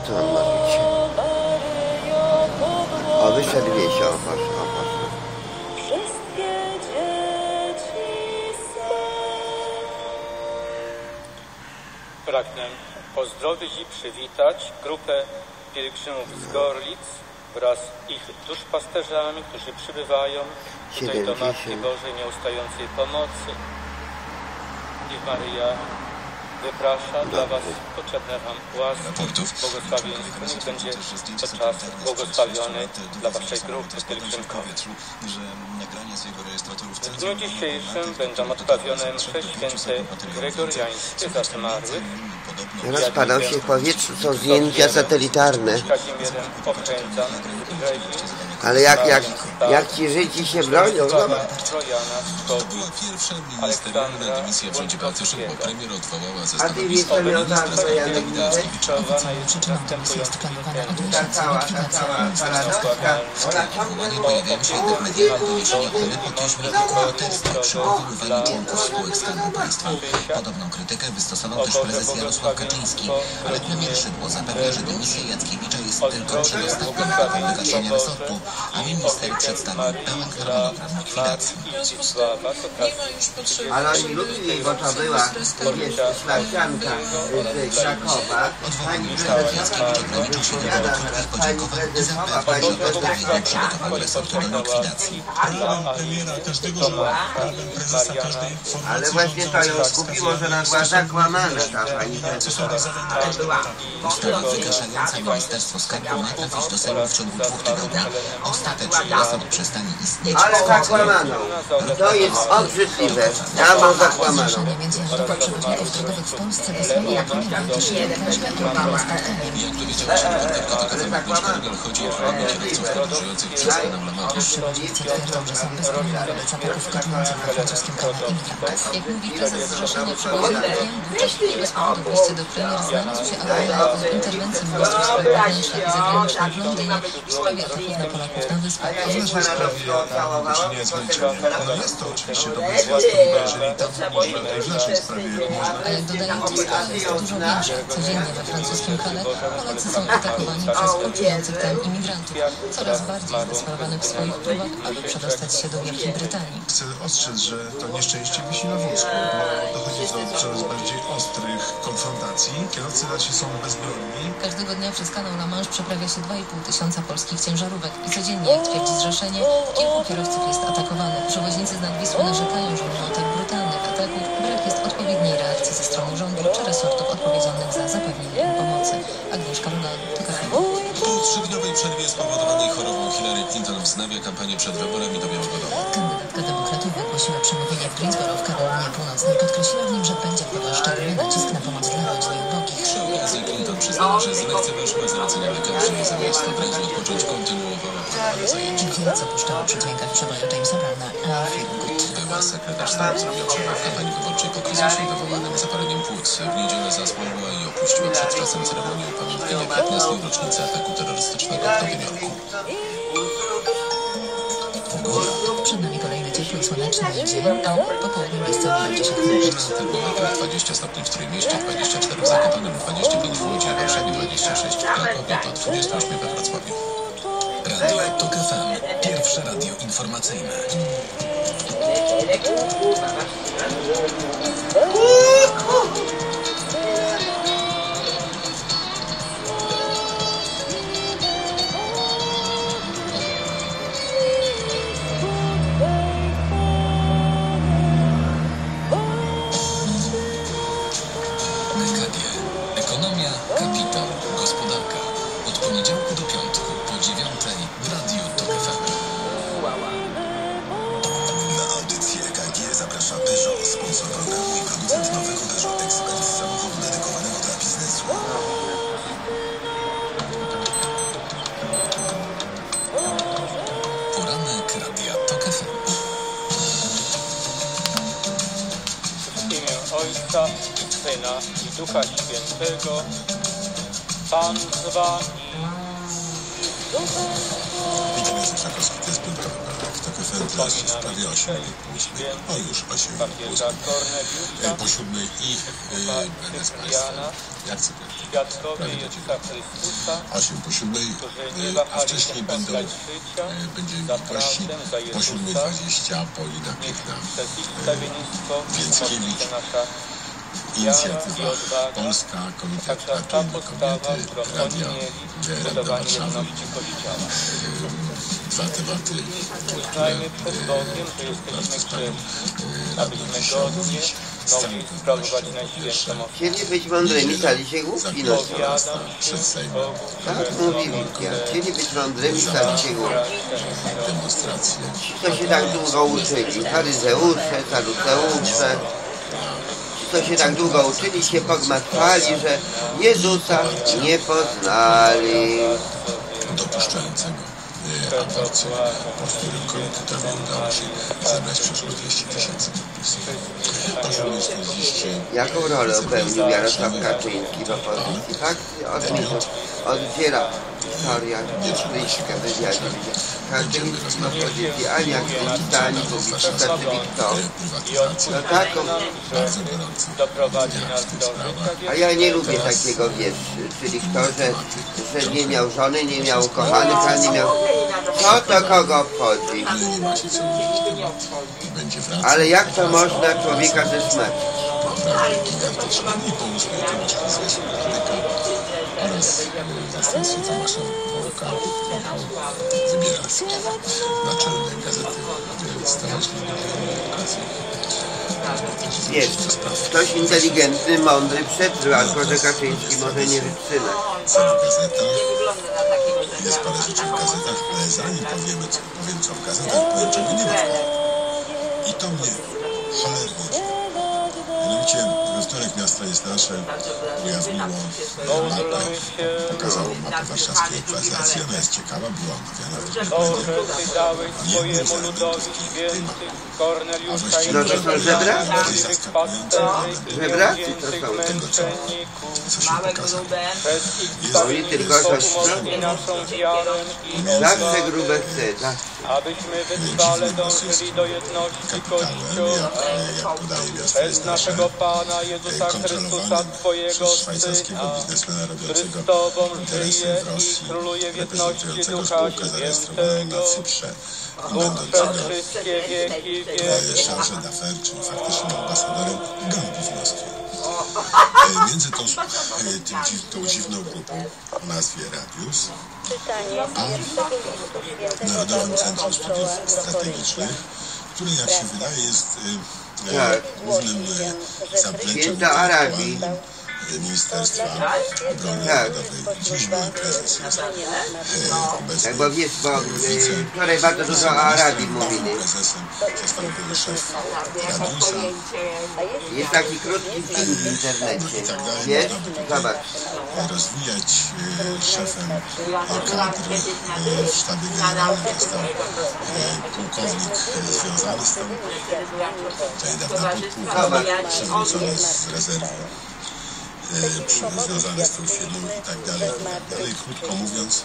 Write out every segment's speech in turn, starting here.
co mam mówić? O, wyszedł Wiesio, o proszę. Pragnę pozdrowić i przywitać grupę pielgrzymów z Gorlic wraz z ich duszpasterzami, którzy przybywają tutaj do Matki Bożej Nieustającej Pomocy. Niech Maryja wyprasza dla Was potrzebne Wam łaski, błogosławieństwo. Niech będzie to czas błogosławiony dla Waszej grupy pielgrzymkowej. W dniu dzisiejszym będą odprawione msze święte gregoriańskie za zmarłych. Rozpadał się w powietrzu, są zdjęcia satelitarne. Ale jak ci Żydzi się bronią, To była pierwsza ministerialna dymisja w rządzie Beaty Szydło. Premier odwołała ze stanowiska ministra sprawiedliwości Witkiewicza. Oficjalną przyczyną dymisji jest planowana od miesięcy likwidacja Odwołanie pojawiają się jednak medialne doniesienia o nepotyzmie i kuraterstwie przy powoływaniu członków spółek Skarbu Państwa. Podobną krytykę wystosował też prezes Jarosław Kaczyński, ale premier Szydło zapewnia, że dymisja Jackiewicza jest tylko przedostatnią etapem wygaszenia resortu, a minister przedstawił pełen harmonogram likwidacji. ale oni lubili, bo to była szlachcianka z Krakowa. Pani Sztab Jackiewicz ograniczył się do dodatkowych podziękowań i zapewnił, że odpowiednio przygotował resort do likwidacji. Premiera każdego rządu, prezesa każdej formacji. Ale właśnie to ją skupiło, że ona była zakłamana, ta pani prezes. Ustawa wygaszająca Ministerstwo Skarbu ma trafić do Sejmu w ciągu 2 tygodni. Ostatecznie resort przestanie istnieć. Ale zakłamaną. To jest obrzydliwe. Dawno zakłamaną. Więc grupa przewoźników drogowych w Polsce wysłali na premiera wytyczne o spotkaniu. Jak dowiedziała się reporterka TOK FM Agnieszka Rogel, chodzi o prawa kierowców podróżujących przez kanał La Manche. Przewoźnicy twierdzą, że są bezbronni wobec ataków kotłujących na francuskim kanale imigrantów. Jak mówi prezes Zrzeszenia Przewoźników, wcześniej bez powodu w liście do premier znalazł się apel o interwencję ministrów spraw wewnętrznych i zagranicznych w Londynie w sprawie ataków na Polaków na Wyspach. W naszej sprawie nam do czynienia z milczeniem. Ale jest to oczywiście dobre zwiastun, bo jeżeli tam można, to i w naszej sprawie można. Dodaje Tusk, ale jest dużo większa. Codziennie we francuskim krale Polacy są atakowani przez uczujących tam imigrantów, coraz bardziej zdesperowanych w swoich próbach, aby przedostać się do Wielkiej Brytanii. Chcę ostrzec, że to nieszczęście wisi na włosku, bo dochodzi do coraz bardziej ostrych konfrontacji. Kierowcy raczej są bezbronni. Każdego dnia przez kanał La Manche przeprawia się 2,5 tysiąca polskich ciężarówek i codziennie, jak twierdzi Zrzeszenie, kilku kierowców jest atakowanych. Przewoźnicy z nad Wisły narzekają, że mimo tak brutalnych ataków brak jest odpowiedniej reakcji ze strony rządu czy resortów odpowiedzialnych za zapewnienie im pomocy. Agnieszka Rogel, TOK FM. Po 3-dniowej przerwie spowodowanej chorobą Hillary Clinton wznawia kampanię przed wyborami do Białego Domu. Kandydatka demokratów wygłosiła przemówienie w Greensboro w Karolinie Północnej. Podkreśliła w nim, że będzie kładła szczególny nacisk na pomoc dla rodzin i ubogich. Przy okazji Clinton przyznała, że zlekceważyła zalecenia lekarzy i zamiast od razu odpocząć kontynuowała planowane zajęcia. Wiele co puszczało przy dźwiękach przeboju Jamesa Browna I Feel Good. Była sekretarz stanu zrobiła przerwę w kampanii wyborczej po kryzysie wywołanym zapaleniem płuc. W niedzielę zasłabła i opuściła przed czasem ceremonię upamiętnienia 15. rocznicy ataku terrorystycznego w Nowym Jorku. Pogoda. Przed nami kolejny ciepły i słoneczny dzień, a po południu miejscowo będzie się chmurzyć. Termometr 20 stopni w Trójmieście, 24 w Zakopanem, 25 w Łodzi, w Warszawie, 26 w Krakowie, do 28 we Wrocławiu. Radio TOK FM. Pierwsze radio informacyjne. Ekonomia, kapitał, gospodarka. Od poniedziałku do piątku po 9 w Radiu TOK FM. Na audycję EKG zaprasza Peugeot, sponsor programu i producent nowego Peugeot Expert, samochodu dedykowanego dla biznesu. Poranek Radia TOK FM. W imię Ojca, Syna i Ducha Świętego. Pan z wami. Witam, Jacek Szakowski, to jest piątkowy poranek TOK FM, teraz w sprawie 8:08. O, już 8:08. Po 7 i będę z Państwem, jak co świadkowie prawie Jezusa Chrystusa, 8 po 7, którzy nie a wahali się wcześniej będą oddać życia będzie za gości prawdę, za po Jezusa. 7:20 Paulina Niech Piękna, przez ich wstawiennictwo Więckiewicz, umocni się nasza inicjatywa odwaga, Polska, Komitet także ta Partyjny postawa, Kobiety, którą oni Radia mieli, Radna budowanie Warszawy. jedności Kościoła. Dwa tematy, Uznajmy przed Bogiem, że jesteśmy grzeczni, abyśmy godnie mogli sprawować Najświętszą ofiarę. Chcieli być mądrymi, stali się głupi. No. Powiadam przed się Sejmem, Bogu, Tak że mówi Biblia. Chcieli być mądrymi, stali się głupi. demonstracje. Co się tak długo uczyli? Faryzeusze, saduceusze. Co się tak długo uczyli, się pogmatwali, że Jezusa nie poznali. Dopuszczającego aborcję, pod którym komitetowi udało się zebrać przeszło 200 000 podpisów. Możemy stwierdzić, Jaką rolę pełnił Jarosław Kaczyński w opozycji? Tak? Oddziela historia bryjska wywiadu. Kaczyński w opozycji, ani jak ani publicysta, czyli kto? No taką. bardzo gorąco doprowadzi nas do życia A ja nie lubię takiego wiersza, czyli kto, że nie miał żony, nie miał ukochanych, a nie miał... Co to kogo obchodzi? ale nie ma się co mówić, i będzie wracał. Ale jak to można człowieka zesmaczyć? Naprawdę gigantyczny i pomysł Tomasz Kizewski, Krytyka oraz zastępstwie Tomasza Wołka Wybieralski, naczelnej gazety stołecznej Edukacji. Wiesz, ktoś inteligentny, mądry przetrwał, tylko że Kaczyński może nie wytrzymać. Cena gazeta, jest parę rzeczy w gazetach, ale zanim powiem co w gazetach, powiem czego nie ma w gazetach. I to mnie cholernie. Mianowicie we wtorek Miasto jest nasze ujawniło mapę, pokazało mapę warszawskiej eksploatacji. Ona jest ciekawa, była omawiana w różnych Boże, mediach. Ty dałeś swojemu ludowi świętych Korneliusza i No to są żebra? prawdziwych pasterzy i Żebracy to nieugiętych są. męczenników. Co się pokazało. Przez ich Oni tylko wstawiennictwo coś umocni naszą wiarę i Zawsze odwagę, grube chce, tak? abyśmy wytrwale dążyli do jedności Kapitałem, Kościoła. jak podaje Miasto Przez jest nasze, naszego Pana Jezusa Chrystusa, kontrolowanym Twojego przez szwajcarskiego Syna, biznesmena który robiącego z Tobą interesy żyje w i Rosji, króluje w jedności reprezentującego Ducha spółkę zarejestrowaną na Świętego, Cyprze i Bóg przez będącego wszystkie wieki wieków. charge d'affaires, czyli faktycznym ambasadorem gangu w Moskwie. Między tą dziwną grupą o nazwie Radius a Narodowym Centrum Studiów Strategicznych, które jak się wydaje jest głównym zapleczem Święta Arabii. Ministerstwa Obrony Narodowej. Dziś były prezes jest obecny. Tak, bo wiesz, bo wczoraj bardzo dużo o Arabii mówili. Prezesem został były szef Radiusa. Jest taki krótki film w internecie. Wiesz? Zobacz. Rozwijać szefem kadr w sztabie generalnym został pułkownik związany z tą, to niedawna podpułkownik przywrócony z rezerwy, związany z tą firmą i tak dalej, i tak dalej. Krótko mówiąc,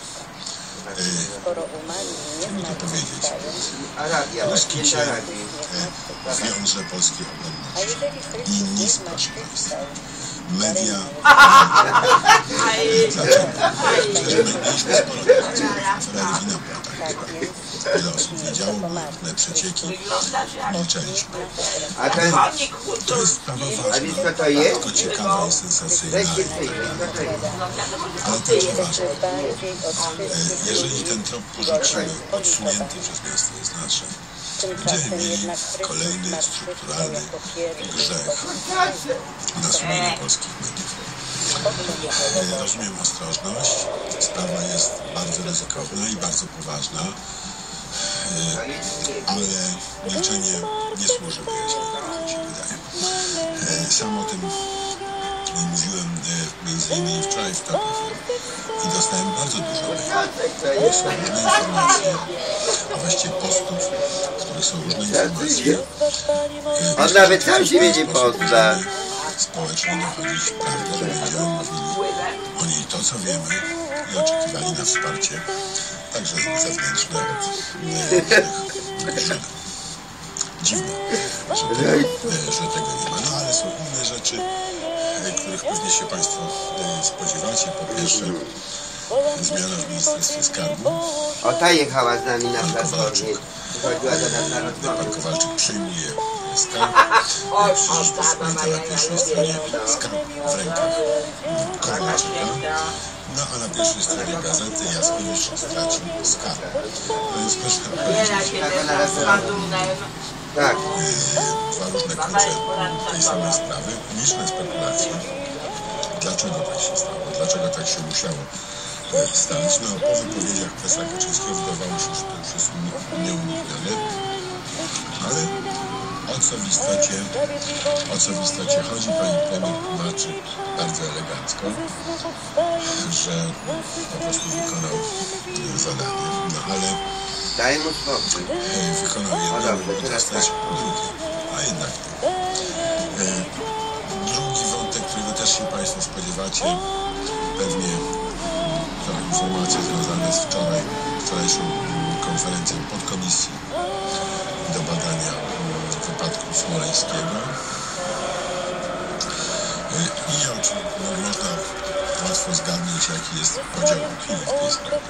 trudno to powiedzieć. Arabia, Ruski Święta cień Arabii. wiąże polskie obronności. Inni, proszę Państwa, media. Dlaczego? Przecież my mieliśmy sporo debaty. Afera Rywina była taka. Wiele osób wiedziało, były różne przecieki. Milczeliśmy. A ten... To jest sprawa A wiesz ważna, co to jest? tylko ciekawa i sensacyjna. Weźcie przyjmij, co to jest? Ale także ważna. Jeżeli ten trop porzucimy, odsunięty przez Miasto jest nasze, będziemy mieli kolejny strukturalny grzech na sumieniu polskich mediów. Rozumiem ostrożność. Sprawa jest bardzo ryzykowna i bardzo poważna, ale milczenie nie służy wyjaśnieniu, jak mi się wydaje. Sam o tym mówiłem między innymi wczoraj w TOP FM i dostałem bardzo dużo maili. Są różne informacje, a właściwie postów, w których są różne informacje. On nawet sam siebie nie pozna. Społecznie dochodzić prawdę, że będziemy mówili o niej to, co wiemy i oczekiwali na wsparcie, także zewnętrzne od różnych źródeł. Dziwne, że tego nie ma, no ale są inne rzeczy. których pewnie się Państwo spodziewacie. Po pierwsze, zmiana w Ministerstwie Skarbu. O, ta jechała z nami na Pan platformie. Kowalczyk, Chodziła do nas na rozmowę. Pan Kowalczyk przyjmuje skarb. Przy Rzeczpospolitej na pierwszej stronie skarb w rękach Kowalczyka. No a na pierwszej stronie gazety Jaskowicz stracił skarb. To jest można powiedzieć Tak. dwa różne klucze tej samej sprawy. Liczne spekulacje. Dlaczego tak się stało? Dlaczego tak się musiało stać? No po wypowiedziach Pesa Kaczyńskiego wydawało się, że to już jest nieuniknione. Ale o co w istocie chodzi? Pani premier tłumaczy bardzo elegancko, że po prostu wykonał zadanie. No ale Daj mu spokój. wykonał jedno, mógł dostać drugie. A jednak nie. Drugi wątek, którego też się Państwo spodziewacie, pewnie to informacje związane z wczorajszą konferencją podkomisji do badania wypadku smoleńskiego. I można łatwo zgadnąć, jaki jest podział opinii w tej sprawie.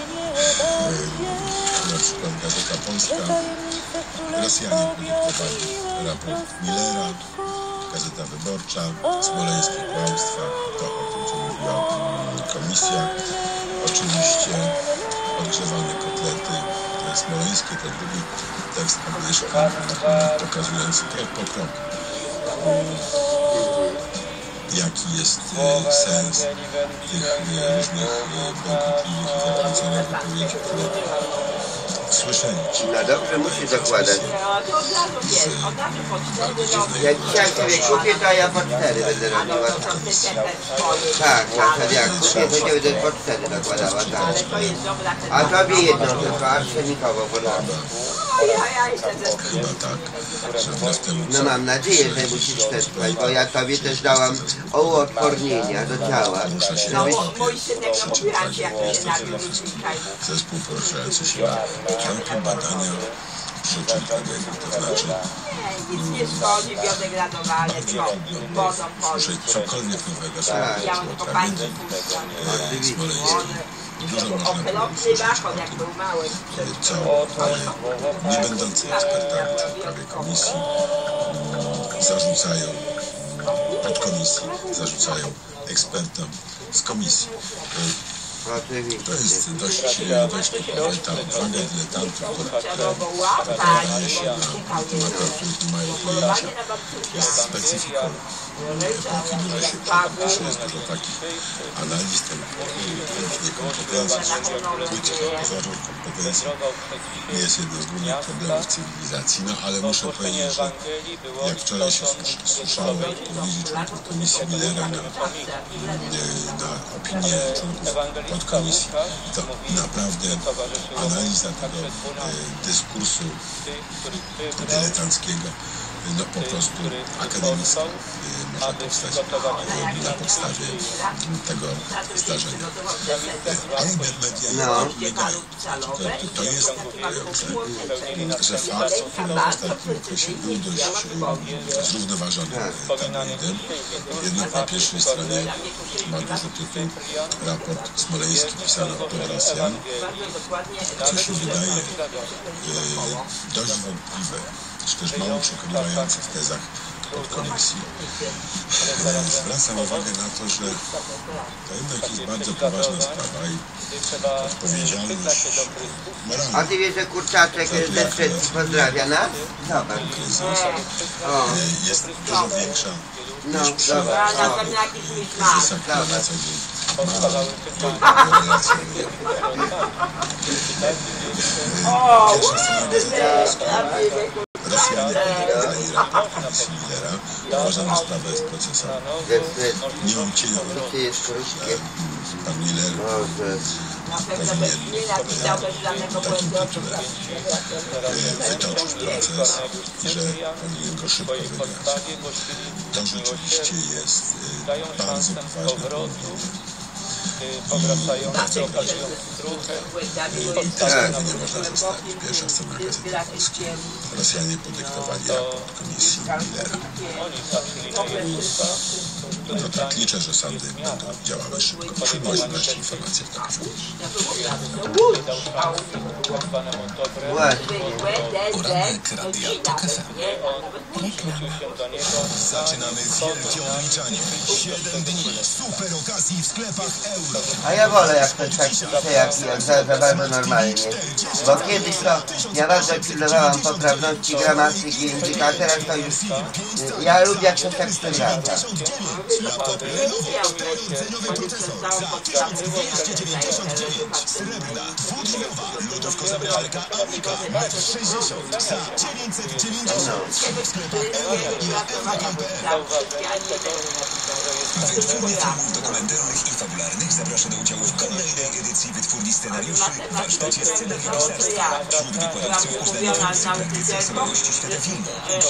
Na przykład Gazeta Polska, Rosjanie podyktowali raport Millera, Gazeta Wyborcza, smoleńskie kłamstwa, to o tym, co mówiła komisja. Oczywiście odgrzewane kotlety, to jest smoleńskie, to drugi tekst Agnieszki pokazujący krok po kroku, jaki jest sens tych różnych bełkotliwych i zakręconych wypowiedzi, które słyszeliście. No dobrze, musi zakładać. Bardzo dziwnej Jak dzisiaj sobie kupię, to ja po 4 będę robiła. Tak, jak kupię, to nie będę po 4 nakładała, tak. A tobie jedno tylko, arsenikowo podam. chyba tak, że wbrew temu, No mam nadzieję, że musisz testować, bo ja tobie też dałam uodpornienia do ciała. porusza się Żebyś... Mój synek mówiłaś, jak się nabił zespół poruszający się na kierunku badania przyczyn tragedii, to znaczy nic nie szkodzi, biodegradowane, wodą słyszeć cokolwiek nowego z Tak. tego tragedii smoleńskiej. Dużo można okropny wachon, jak był mały. co nie będący ekspertami członkowie komisji zarzucają podkomisji, zarzucają ekspertom z komisji. To jest dość typowe, ta odwaga dyletantów, która wydaje się na tematach, których nie mają pojęcia, jest specyfiką epoki. Dużo się przyda, jest dużo takich analiz, tych niekompetencji, płytkich pozorów kompetencji jest jednym z głównych problemów cywilizacji. No ale muszę powiedzieć, że jak wczoraj się słyszało powiedzieć członków komisji Millera na opinię członków podkomisji, to naprawdę analiza tego dyskursu dyletanckiego no po prostu akademicka może powstać na podstawie tego zdarzenia. Ale media podbiegają. To jest że fakt w ostatnim okresie był dość zrównoważony tabloidem. Jednak na pierwszej stronie ma duży tytuł raport smoleński pisany przez Rosjan, co się wydaje dość wątpliwe, czy też mało przekonywające w tezach podkomisji. Zwracam uwagę na to, że to jednak jest bardzo poważna sprawa i odpowiedzialność moralna. A ty wiesz, że Kurczaczek ze Szwecji pozdrawia nas? Zobacz. Kryzys jest dużo większa niż przy kryzysach, które na co dzień mamy relacje. Pierwsza strona gazety Rosjanie podali raport komisji Millera. Uważam, że sprawa jest procesowa. Nie uciekł pan Miller powinien takim tytułem wytoczyć proces i że powinien go szybko wygrać. To rzeczywiście jest bardzo poważne pomówienie. I tej sprawy nie można zostawić. Pierwsza strona Gazety Polskiej. Rosjanie podyktowali raport komisji Millera. No tak, liczę, że sądy będą działały szybko. Przyjmuję wreszcie informacje w takim Poranek Radia TOK FM. Zaczynamy wielkie odliczanie. 7 dni super okazji w sklepach euro. A ja wolę jak ktoś tak pisze, jak za bardzo normalnie. Bo kiedyś to ja bardzo pilnowałam poprawności gramatyki języka, a teraz to już ja lubię jak ktoś tak sprawdza. Srebrna, dwudrzwiowa, lodówko zabralka Amika, 1,60 za 990 w sklepach euro i na euro.pl. Wytwórnia filmów dokumentalnych i fabularnych zaprasza do udziału w kolejnej edycji Wytwórni Scenariuszy w warsztacie scenariupisarstwa. Wśród wykładowców uznani twórcy praktycy osobowości świata filmu.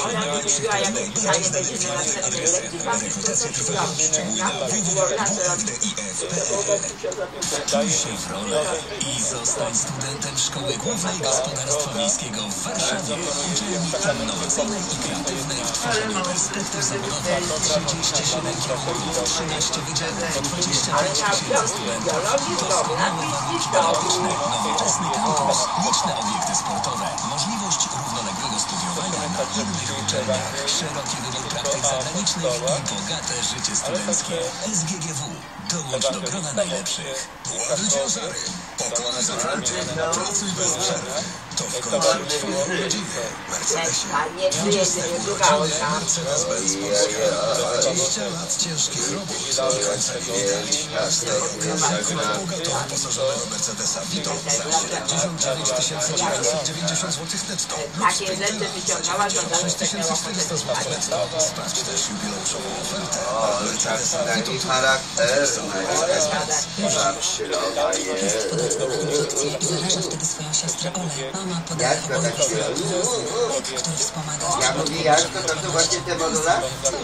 Adresy. Rekrutacja trwa. Szczegóły na www.wdif.pl. Wczuj się w rolę i zostań studentem Szkoły Głównej Gospodarstwa Wiejskiego w Warszawie. Uczelni innowacyjnej i kreatywnej w tworzeniu perspektyw zawodowych. 37 kierunków, 13 wydziałów, 25 tysięcy studentów. Doskonały warunek terapeutyczny, nowoczesny kampus, liczne obiekty sportowe, możliwość równoległego studiowania na innych uczelniach, szeroki wybór praktyk zagranicznych i bogate życie studenckie. SGGW. Dołącz do grona najlepszych. Ładuj ciężary, pokonaj zakręty, pracuj bez przerwy. To w końcu twoje urodziny. Mercedesie. 20 Mercedes-Benz Polska. 20 lat ciężkich robót. Kręcenie widać. Bogato wyposażonego Mercedesa Vito za 79 990 zł netto. Takie rzeczy wyciągała do 6400 zł netto. Sprawdź też jubileuszową ofertę. Mercedesa Vito. Charakter. Zaraża wtedy swoją siostrę Olę. Mama podaje Olę który wspomaga Ja mówię Jaśko, to właśnie te modularze?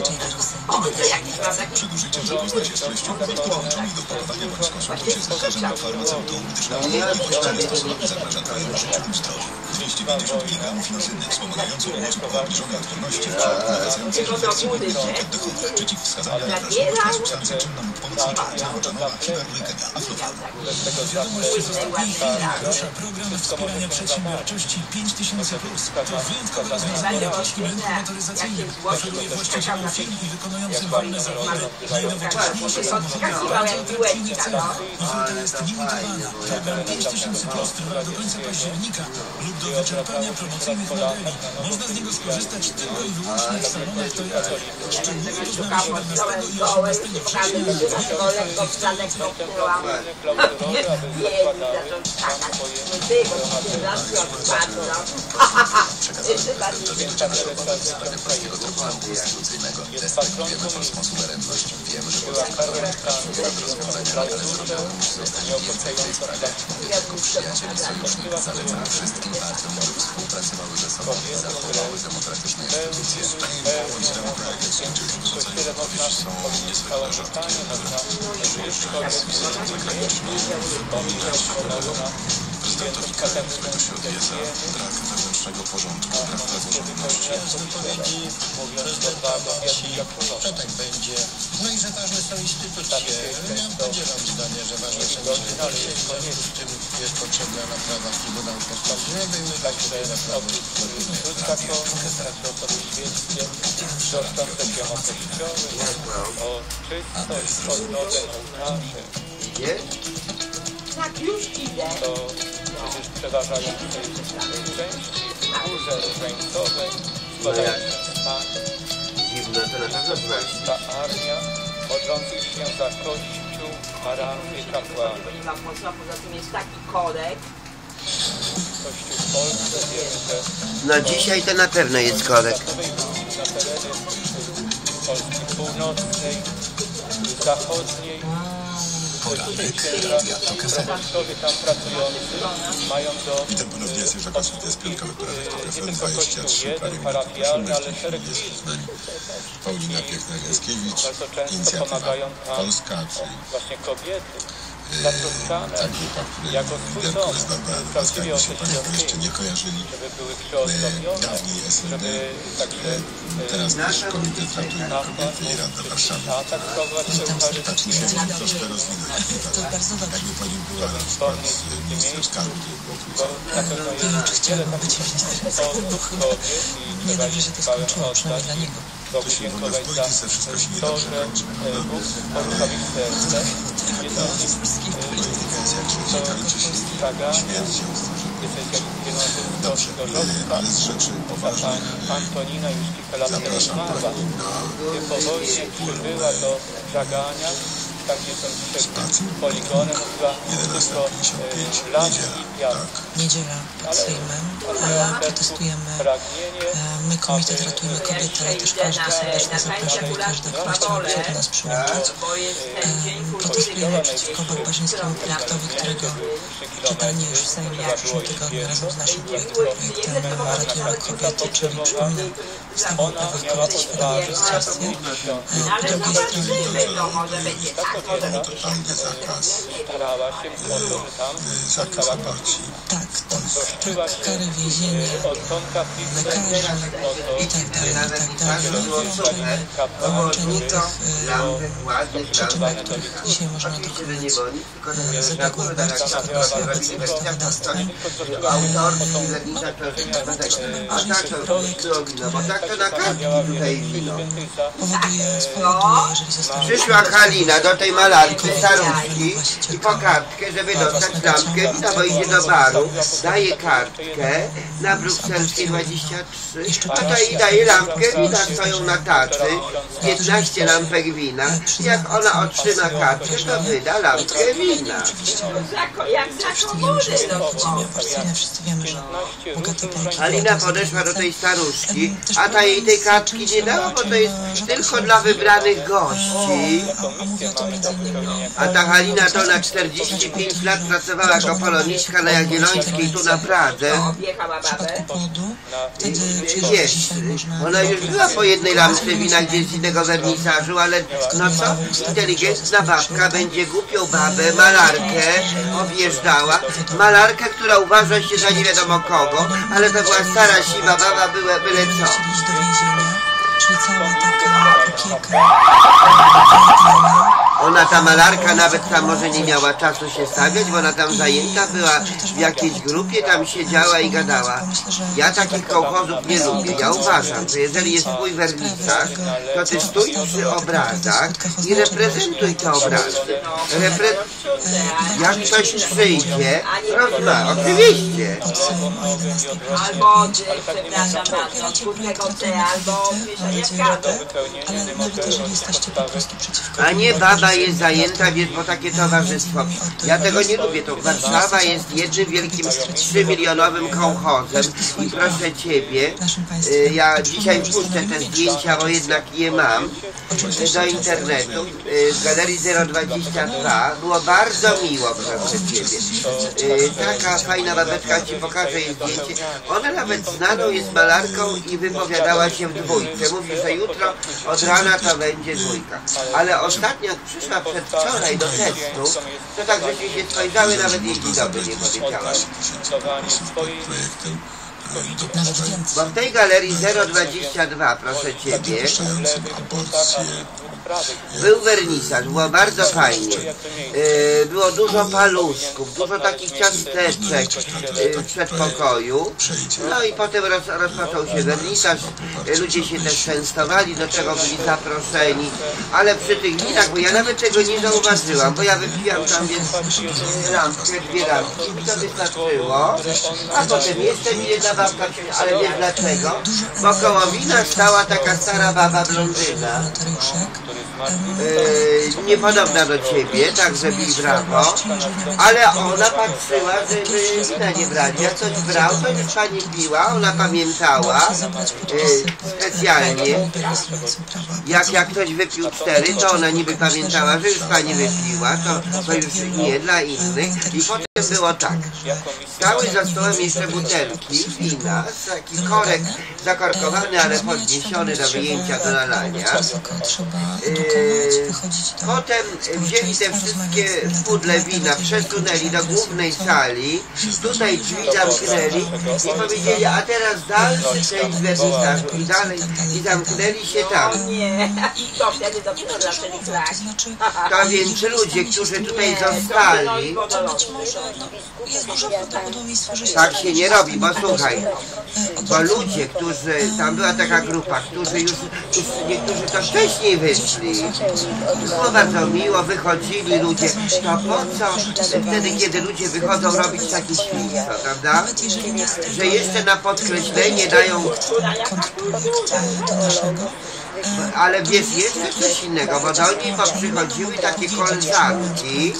Przed użyciem zapoznaj się z treścią produktów połączonych do opakowania bądź skonsultuj się z lekarzem lub farmaceutą, gdyż alkohol stosunkowy zagraża twojemu życiu lub zdrowiu. 250 mg inocyny wspomagającą umysł po obniżonej odporności w przypadku nawracających infekcji górnych oddechowych. Przeciwwskazania na wrażliwość, substancja czynna lub pomocnicza, cenoczanowa, hiperglykemia, aflofarm. Wiadomość z ostatniej chwili. Rusza program wspierania przedsiębiorczości 5000+. To wyjątkowe rozwiązanie opieki rynku motoryzacyjnym. Oferuje właścicielom firm i wykonującym wolne zawody najnowocześniejsze samochody w bardzo atrakcyjnych cenach. Oferta jest limitowana. Program 5000+ trwa do końca października lub do wyczerpania promocyjnych modeli. Można z niego skorzystać tylko i wyłącznie w salonach Toyota. Szczegóły poznamy 17 i 18 września. Sprawie Polskiego Trybunału Konstytucyjnego. Respektujemy polską suwerenność. Wiemy, że polski parlament pracuje nad rozwiązaniami, ale zrobione musi zostać więcej w tej sprawie. Jako przyjaciel i sojusznik zalecam wszystkim partiom, by współpracowały ze sobą i zachowały demokratyczne instytucje. Wychodzenie odpowiedzi są niezwykle rzadkie. Przyjeżdżają z wizytą zagraniczną, prezydentowi kraju, którego się odwiedza, brak wewnętrznego porządku, brak praworządności. Wypowiedzi że tak będzie. No i że ważne są instytucje. Ja podzielam zdanie, że ważne są instytucje. W związku z tym jest potrzebna naprawa Trybunału Konstytucyjnego i my także naprawy. Idzie? Tak, już idę. Przecież przeważającej części górze różańcowej składają się Dziwne, to na pewno znaczy. ta armia modlących się za Kościół, aranży, kapłanów. Nie ma mocno, poza tym jest taki korek. Kościół w Polsce wiemy, że No dzisiaj to na pewno jest korek. na terenie Polski północnej, zachodniej, Państwowie tam pracujący mają do Witam ponownie, Jacek Żakowski, to jest piątka wyprawy nie tylko kościół jeden, parafialny, ale szereg innych. Paulina Piechna-Jaskiewicz, Bardzo często inicjatywa pomagają tam polska, czyli właśnie kobiety. zatroszczane jako swój dom, prawdziwie jeszcze nie kojarzyli. żeby były przeozdobione, żeby także Teraz też Komitet Ratujmy Kobiety i Rada Warszawy atraktować Eucharystię. troszkę rozwinąć. To bardzo dobrze. Jakby pani była na przykład ministrem skarbu, to było Bo na pewno jest Czy chciałabym być ministrem, bo chyba niedobrze się to skończyło, przynajmniej dla niego. Bogu dziękować za to, że Bóg porusza ich serce. Jest to stragania, jesteś jak wielący do Żołka, ale z rzeczy poważnych Antonina już kilka lat temu znała, gdzie po wojnie przybyła do żagania, tam gdzie są dzisiaj poligony, mówiła tylko laski piasku. Niedziela pod Sejmem. Protestujemy. My, Komitet Ratujmy Kobiety, ale też każdy serdecznie zapraszamy, każda, kto chciałby się do nas przyłączyć. Protestujemy przeciwko barbarzyńskiemu projektowi, którego czytanie już w Sejmie w przyszłym tygodniu razem z naszym projektem Ratujmy Kobiety, czyli przypominam ustawę o prawach kobiety i świadomej rodzicielstwie. Po drugiej stronie totalny zakaz aborcji. tak, kary więzienia, lekarzy i tak dalej. Wyłączenie tych przyczyn, których dzisiaj można dokonać zabiegłych bardziej z ustawodawstwem. Przyszła Halina do tej malarki staruszki i po kartkę, żeby dostać lampkę wina, bo idzie do baru, daje kartkę na Brukselskiej 23, a to jej daje lampkę wina, stoją na tacy, 15 lampek wina. Jak ona otrzyma kartkę, to wyda lampkę wina. Wszyscy wiemy, że bogate Polki... Halina podeszła do tej staruszki, a ta jej tej kartki nie dała, bo to jest tylko dla wybranych gości. A ta Halina to na 45 lat pracowała jako polonistka na Jagiellońskiej tu na Pradze. Wiesz, ona już była po jednej lampce wina gdzieś z innego wernisażu, ale no co? Inteligentna babka będzie głupią babę, malarkę objeżdżała. Malarkę, która uważa się za nie wiadomo kogo, ale to była stara siwa baba, byle co. Czyli cała taka opieka. Ona, ta malarka, nawet tam może nie miała czasu się stawiać, bo ona tam zajęta była w jakiejś grupie, tam siedziała i gadała. Ja takich kołchozów nie lubię. Ja uważam, że jeżeli jest twój wernisaż, to ty stój przy obrazach i reprezentuj te obrazy. Jak ktoś przyjdzie, rozmawia. Oczywiście. Albo Ale nawet jeżeli jesteście po prostu przeciwko... A nie baba jest zajęta, więc po takie towarzystwo. Ja tego nie lubię. To Warszawa jest jednym wielkim 3-milionowym kołchozem i proszę Ciebie, ja dzisiaj wpuszczę te zdjęcia, bo jednak je mam do internetu, z Galerii 022. Było bardzo miło, proszę Ciebie. Taka fajna babeczka, Ci pokażę jej zdjęcie. Ona nawet znaną jest malarką i wypowiadała się w dwójce. Mówi, że jutro od rana to będzie dwójka. Ale ostatnio jak przyszła przedwczoraj do testu, to tak żeśmy się spojrzały, nawet jej dzień dobry nie powiedziałaś. Bo w tej Galerii 022, proszę Ciebie, był wernisaż, było bardzo fajnie. Było dużo paluszków, dużo takich ciasteczek w przedpokoju. No i potem rozpoczął się wernisaż. Ludzie się też częstowali, do czego byli zaproszeni. Ale przy tych winach, bo ja nawet tego nie zauważyłam, bo ja wypiłam tam lampkę, 2 lampki i to wystarczyło. A potem jeszcze mi jedna babka, ale wiesz dlaczego? Bo koło wina stała taka stara baba blondyna. Niepodobna do Ciebie, także bij brawo, ale ona patrzyła, żeby wina nie brać. Jak ktoś brał, to już Pani piła, ona pamiętała specjalnie. Jak ktoś wypił 4, to ona niby pamiętała, że już Pani wypiła, to już nie dla innych. I potem było tak. Stały za stołem jeszcze butelki wina, taki korek zakorkowany, ale podniesiony do wyjęcia, do nalania. Potem wzięli te wszystkie pudle wina, przesunęli do głównej sali, tutaj drzwi zamknęli i powiedzieli, a teraz dalszy część wernisażu i dalej, i zamknęli się tam. To wtedy dopiero zaczęli grać. To więc ludzie, którzy tutaj zostali, jest duże prawdopodobieństwo, że tak się nie robi, bo słuchaj, bo ludzie, którzy, tam była taka grupa, którzy już niektórzy to wcześniej wyszli, było bardzo miło, wychodzili ludzie, to po co wtedy, kiedy ludzie wychodzą robić takie świństwo, prawda? Że jeszcze na podkreślenie dają, ale wiesz, jeszcze coś innego, bo do nich przychodziły takie koleżanki.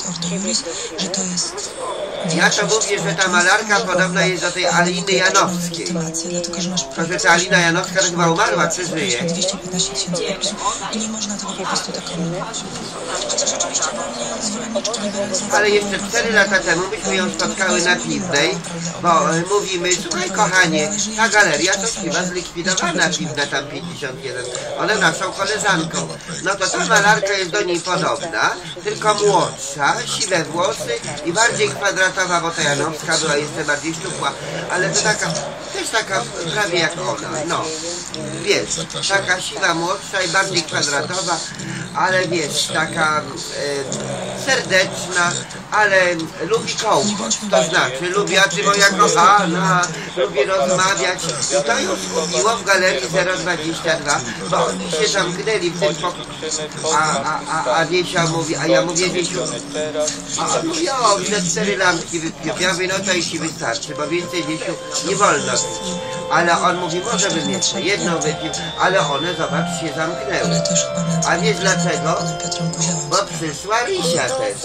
Ja to mówię, że ta malarka podobna jest do tej Aliny Janowskiej. To, że ta Alina Janowska to chyba umarła, czy żyje? 215 000 podpisów i nie można tego po prostu tak komentować. Chociaż oczywiście ale jeszcze 4 lata temu myśmy ją spotkały na Piwnej, bo mówimy, słuchaj kochanie, ta galeria to chyba zlikwidowana, Piwna tam 51. Ona naszą koleżanką. No to ta malarka jest do niej podobna, tylko młodsza, siwe włosy i bardziej kwadratowa, bo ta Janowska była jeszcze bardziej szczupła, ale to taka, też taka prawie jak ona, no. Wiesz, taka siwa, młodsza i bardziej kwadratowa, ale wiesz, taka serdeczna, ale lubi kołkot, to znaczy lubi, a ty moja kochana, lubi rozmawiać i to ją zgubiło w galerii 022, bo oni się zamknęli w tym pokoju, a Wiesia mówi, a ja mówię Wiesiu, a on mówi, o, te 4 lampki wypił, ja mówię, no to i ci wystarczy, bo więcej Wiesiu nie wolno pić, ale on mówi, może bym jeszcze jedną wypił, ale one, zobacz, się zamknęły, a wiesz dlaczego? Bo przyszła Rysia też.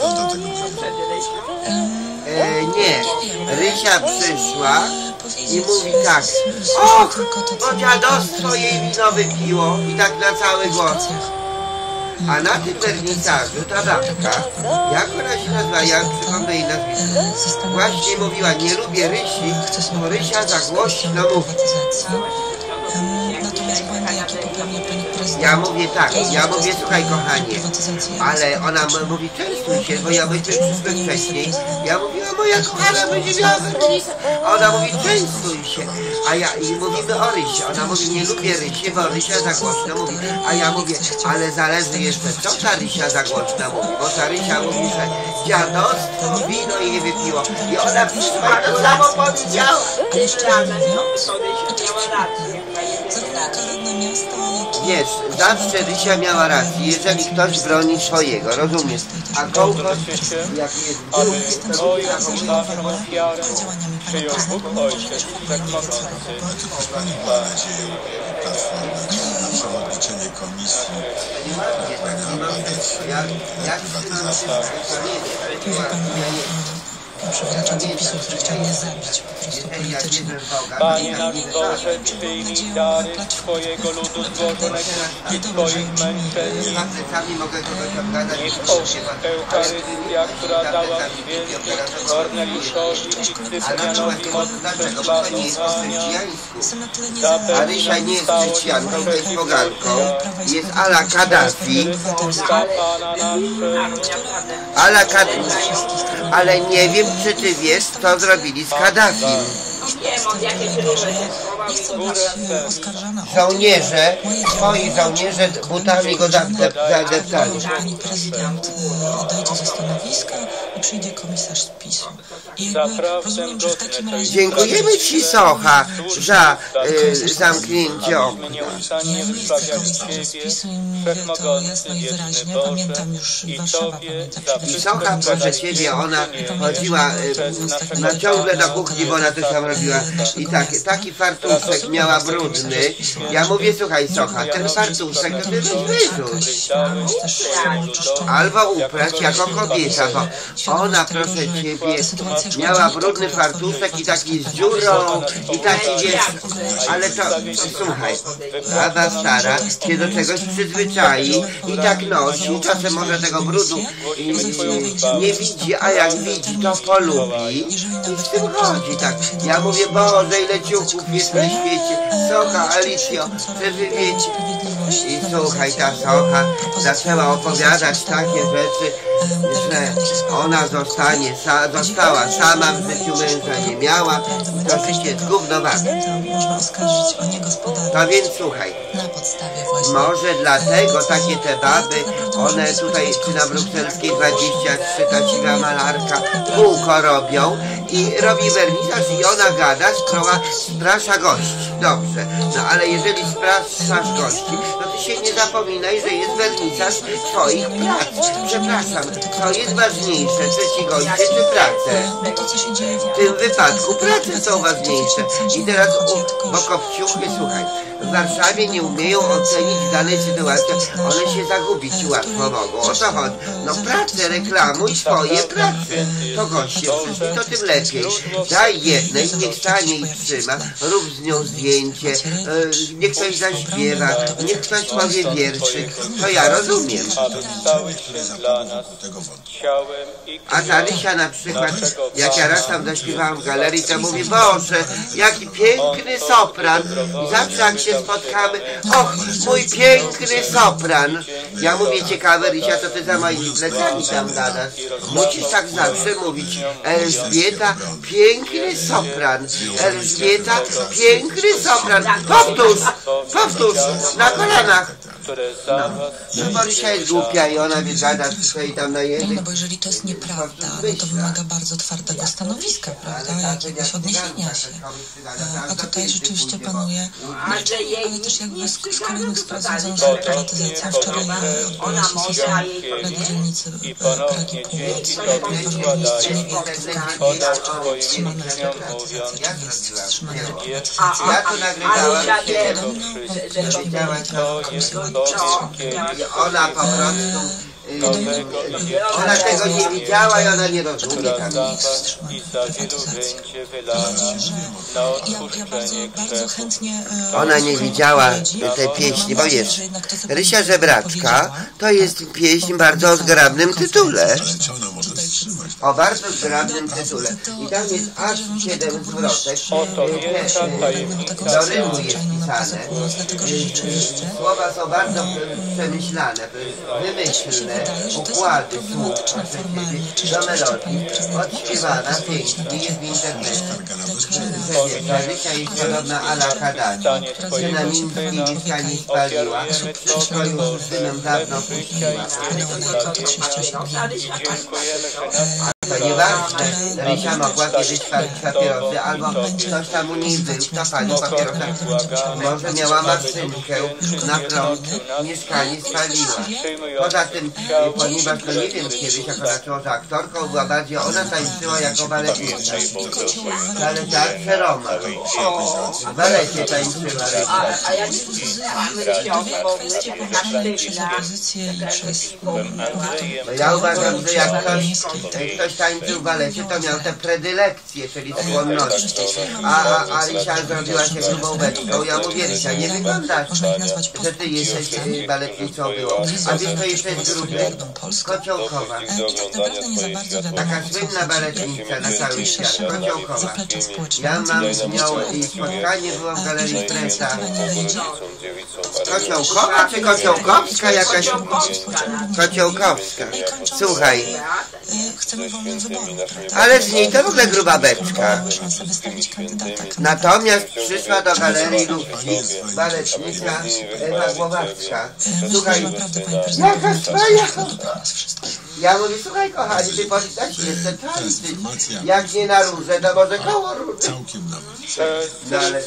Nie, Rysia przyszła i mówi tak, och, bo dziadostwo jej wino wypiło i tak na cały głos. A na tym wernisażu ta babka, jak ona się nazywa, ja przypomnę jej nazwisko, właśnie mówiła, nie lubię Rysi, bo Rysia za głośno mówi. Natomiast błędy, jakie popełnia pani prezydent... Ja mówię tak, ja mówię, słuchaj kochanie, ale ona mówi, częstuj się, bo ja myśmy przyszły wcześniej. Ja mówię, a moja kochana będzie miała wernisaż. A ona mówi, częstuj się. A ja, i mówimy o Rysie. Ona mówi, nie lubię Rysie, bo Rysia za głośno mówi. A ja mówię, ale zależy jeszcze, co ta Rysia za głośno mówi. Bo ta Rysia mówi, że dziadostwo wino jej wypiło. I ona przyszła, to samo powiedziała. Wiesz, zawsze Rysia miała rację, jeżeli ktoś broni swojego, rozumiesz? A kołkot, jak jest drugi, to naszą ofiarę przyjął Bóg Ojciec Wszechmogący. Pani ma nadzieję, przewodniczenie komisji przewodniczący PiS-u, który chciał mnie zabić po prostu politycznie. Panie nasz Boże, przyjmij dary swojego ludu złożone krwi Twoich męczeni. Niech Eucharystia, która dała święty Korneliuszowi i Cyprianowi moc przezbawienia, a Rysia nie jest chrześcijanką, to jest poganką, jest ala Kaddafi, ale nie wiem, czy ty wiesz, co zrobili z Kaddafim. Żołnierze, twoi żołnierze butami go zadeptali. Pani prezydent odejdzie ze stanowiska i przyjdzie komisarz z PiS-u. I rozumiem, że w takim razie... Dziękujemy ci, Socha, za zamknięcie okna. Ja nie chcę komisarza z PiS-u i mówię to jasno i wyraźnie. Pamiętam już, Warszawa pamięta przede I wszystkim. Socha, proszę ciebie, ona chodziła ciągle do kuchni, bo ona coś tam robiła. I taki fartuszek miała brudny. Ja mówię, słuchaj Socha, ten fartuszek to ty weź wyrzuć. Albo uprać jako kobieta, bo Ona, proszę ciebie, miała brudny fartuszek i taki z dziurą i taki, wiesz, ale to, słuchaj, baba stara się do czegoś przyzwyczai i tak nosi, czasem może tego brudu nie widzi, a jak widzi, to polubi i z tym chodzi, tak. Ja mówię, Boże, ile ciuchów jest na świecie, Socha, Alicjo, że wy wiecie. I słuchaj, ta Socha zaczęła opowiadać takie rzeczy, że ona została sama, w życiu męża nie miała, to życie jest gówno warte. To więc słuchaj, może dlatego takie te baby, one tutaj na Brukselskiej 23, ta cicha malarka, kółko robią i robi wernisaż i ona gada, sprasza gości. Dobrze, no ale jeżeli spraszasz gości, no ty się nie zapominaj, że jest wernisaż twoich prac. Przepraszam, to jest ważniejsze, czy ci goście, czy prace. W tym wypadku prace są ważniejsze. I teraz, bo kopciuchy, słuchaj, w Warszawie nie umieją ocenić danej sytuacji, one się zagubić łatwo mogą. O co chodzi? No pracę, reklamuj swoje prace. To goście przyszli, to tym lepiej. Daj jednej, niech stanie i trzyma, rób z nią zdjęcie, niech ktoś zaśpiewa, niech ktoś powie wierszyk. To ja rozumiem. A ta Rysia na przykład, jak ja raz tam zaśpiewałam w galerii, to mówi, Boże, jaki piękny sopran. I zawsze jak się spotkamy, och, mój piękny sopran. Ja mówię, ciekawe, Rysia, to ty za moimi plecami tam gadasz. Musisz tak zawsze mówić, Elżbieta, piękny sopran. Elżbieta, piękny sopran. Powtórz, na kolanach. No bo Rysia jest głupia i ona gada tutaj tam na język. No bo jeżeli to jest nieprawda, no to wymaga bardzo twardego stanowiska, prawda? Jakiegoś odniesienia się. A tutaj rzeczywiście panuje, ale też jakby z kolejnych spraw związanych z reprywatyzacją. Wczoraj odbyła się sesja Rady Dzielnicy Pragi Północ. Ponieważ burmistrz nie wie, kto wstrzymana jest reprywatyzacja, czy jest wstrzymana reprywatyzacja. Ja to nagrywałam się, ona po prostu ona tego nie widziała i ona nie rozumie. Ona nie widziała tej pieśni, bo wiesz, Rysia Żebraczka to jest pieśń bardzo o zgrabnym tytule. O bardzo zgrabnym tytule. I tam jest aż 7 zwrotek. Do rymu jest pisane. Słowa są bardzo przemyślane, wymyślne. Układy słów do melodii, odśpiewana pięknie, jest w internecie. Rysia jest podobna Ala Kadani. Syna Mińskiej Mieszka nie spaliła, wszystko już z synem dawno puściła. To nieważne, Rysia mogła kiedyś palić papierosy, albo ktoś tam u niej był, kto palił papierosa. Może miała maszynkę na prąd, mieszkanie spaliła. Poza tym, ponieważ to nie wiem kiedyś, jak ona czuła, że aktorką była bardziej, ona tańczyła jako baletnica. Ale tak, Roma. W balecie tańczyła. A jak ja uważam, że jak ktoś tańczył w balecie, to miał te predylekcje, czyli skłonności. A Rysia zrobiła się grubą beczką. Ja mówię, Rysia, nie wyglądasz, że ty jesteś baletnicą było. A wiesz, to jeszcze jest drugie? Kociołkowa. Taka słynna baletnica na cały świat. Kociołkowa. Ja mam z nią spotkanie, było w Galerii Presa. Kociołkowa czy Kociołkowska? Jakaś... Kociołkowska. Słuchaj. Ale z niej to w ogóle gruba beczka. Natomiast przyszła do Galerii Lubki baletnica Ewa Głowacka. Słuchaj, jaka wspaniała! Ja mówię, słuchaj kochani, ty powinnaś jeszcze tańczyć. Jak nie na róże, to może koło róże. No ale...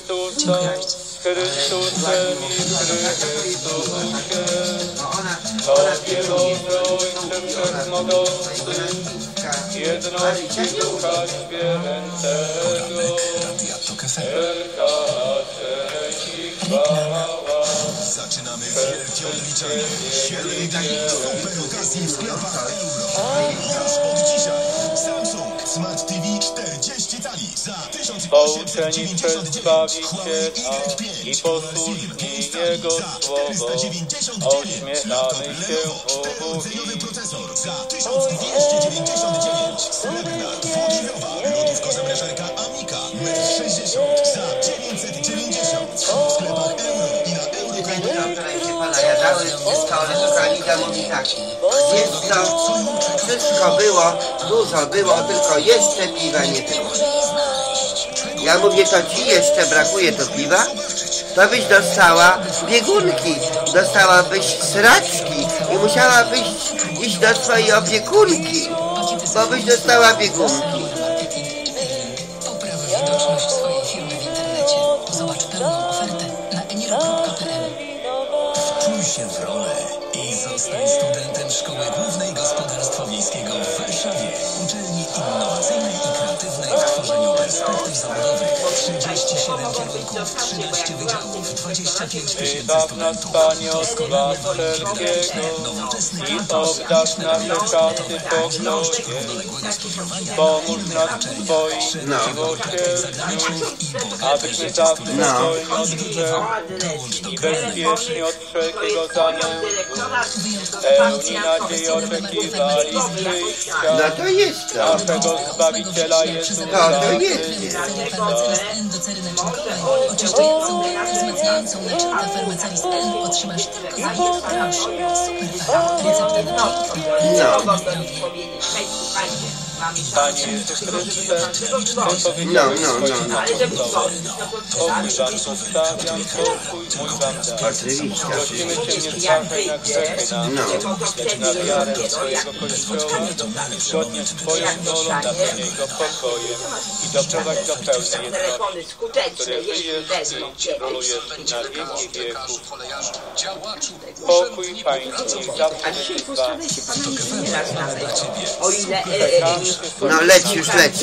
Zaczynamy wielkie odliczanie. 7 dni super okazji w sklepach Euro. Już od dzisiaj. pouczeni przez Zbawiciela i posłuszni Jego słowo, ośmiechamy się umówić. Za 1299 srebrna, dwudrzwiowa, lodówko zamrażarka Amika, 1,60 m za 990 w sklepach Euro i na Euro. Liga mówi tak, jest to, wszystko było, dużo było, tylko jeszcze piwa nie było. Ja mówię, to ci jeszcze brakuje to piwa? To byś dostała biegunki, dostałabyś sraczki i musiałabyś iść do swojej opiekunki, bo byś dostała biegunki. Popraw widoczność swojej firmy w internecie. Zobacz pełną ofertę na eniro.pl. Wczuj się w rolę i zostań studentem Szkoły Głównej Gospodarstwa Wiejskiego w Warszawie. Uczelni innowacyjnej i kreatywnej w tworzeniu perspektyw zawodowych. 37 kierunków, 13 wydziałów, 25 tysięcy studentów. Doskonałe warunki praktyczne, nowoczesny kampus, liczne czasy możliwości równoległego studiowania, pomóż inne nam uczelnie, Twoim szereg praktyk zagranicznych i bogatej abyśmy rzeczy zawsze studenckiej. wolni Dołącz do i grona. bezpiecznie od wszelkiego zamętu, pełni nadziei oczekiwali przyjścia No to jest to. naszego Zbawiciela Jezusa To jest. Oczyszczającą i wzmacniającą naczynka Farmacelis N otrzymasz tylko za 1 grosz. Super recepta na No. Panie Jezus Chryste, Ty No. powiedziałeś swoim apostołom, pokój wam zostawiam, pokój mój wam dam. Oczywiście. Prosimy Cię, nie zważaj na grzechy nasze, lecz na wiarę Twojego Kościoła, zgodnie z Twoją wolą napełnij go pokojem i doprowadź do pełnej jedności, który żyjesz i królujesz na wieki wieków. Pokój Pański niech zawsze jest z Wami. O ile No leć już, leć.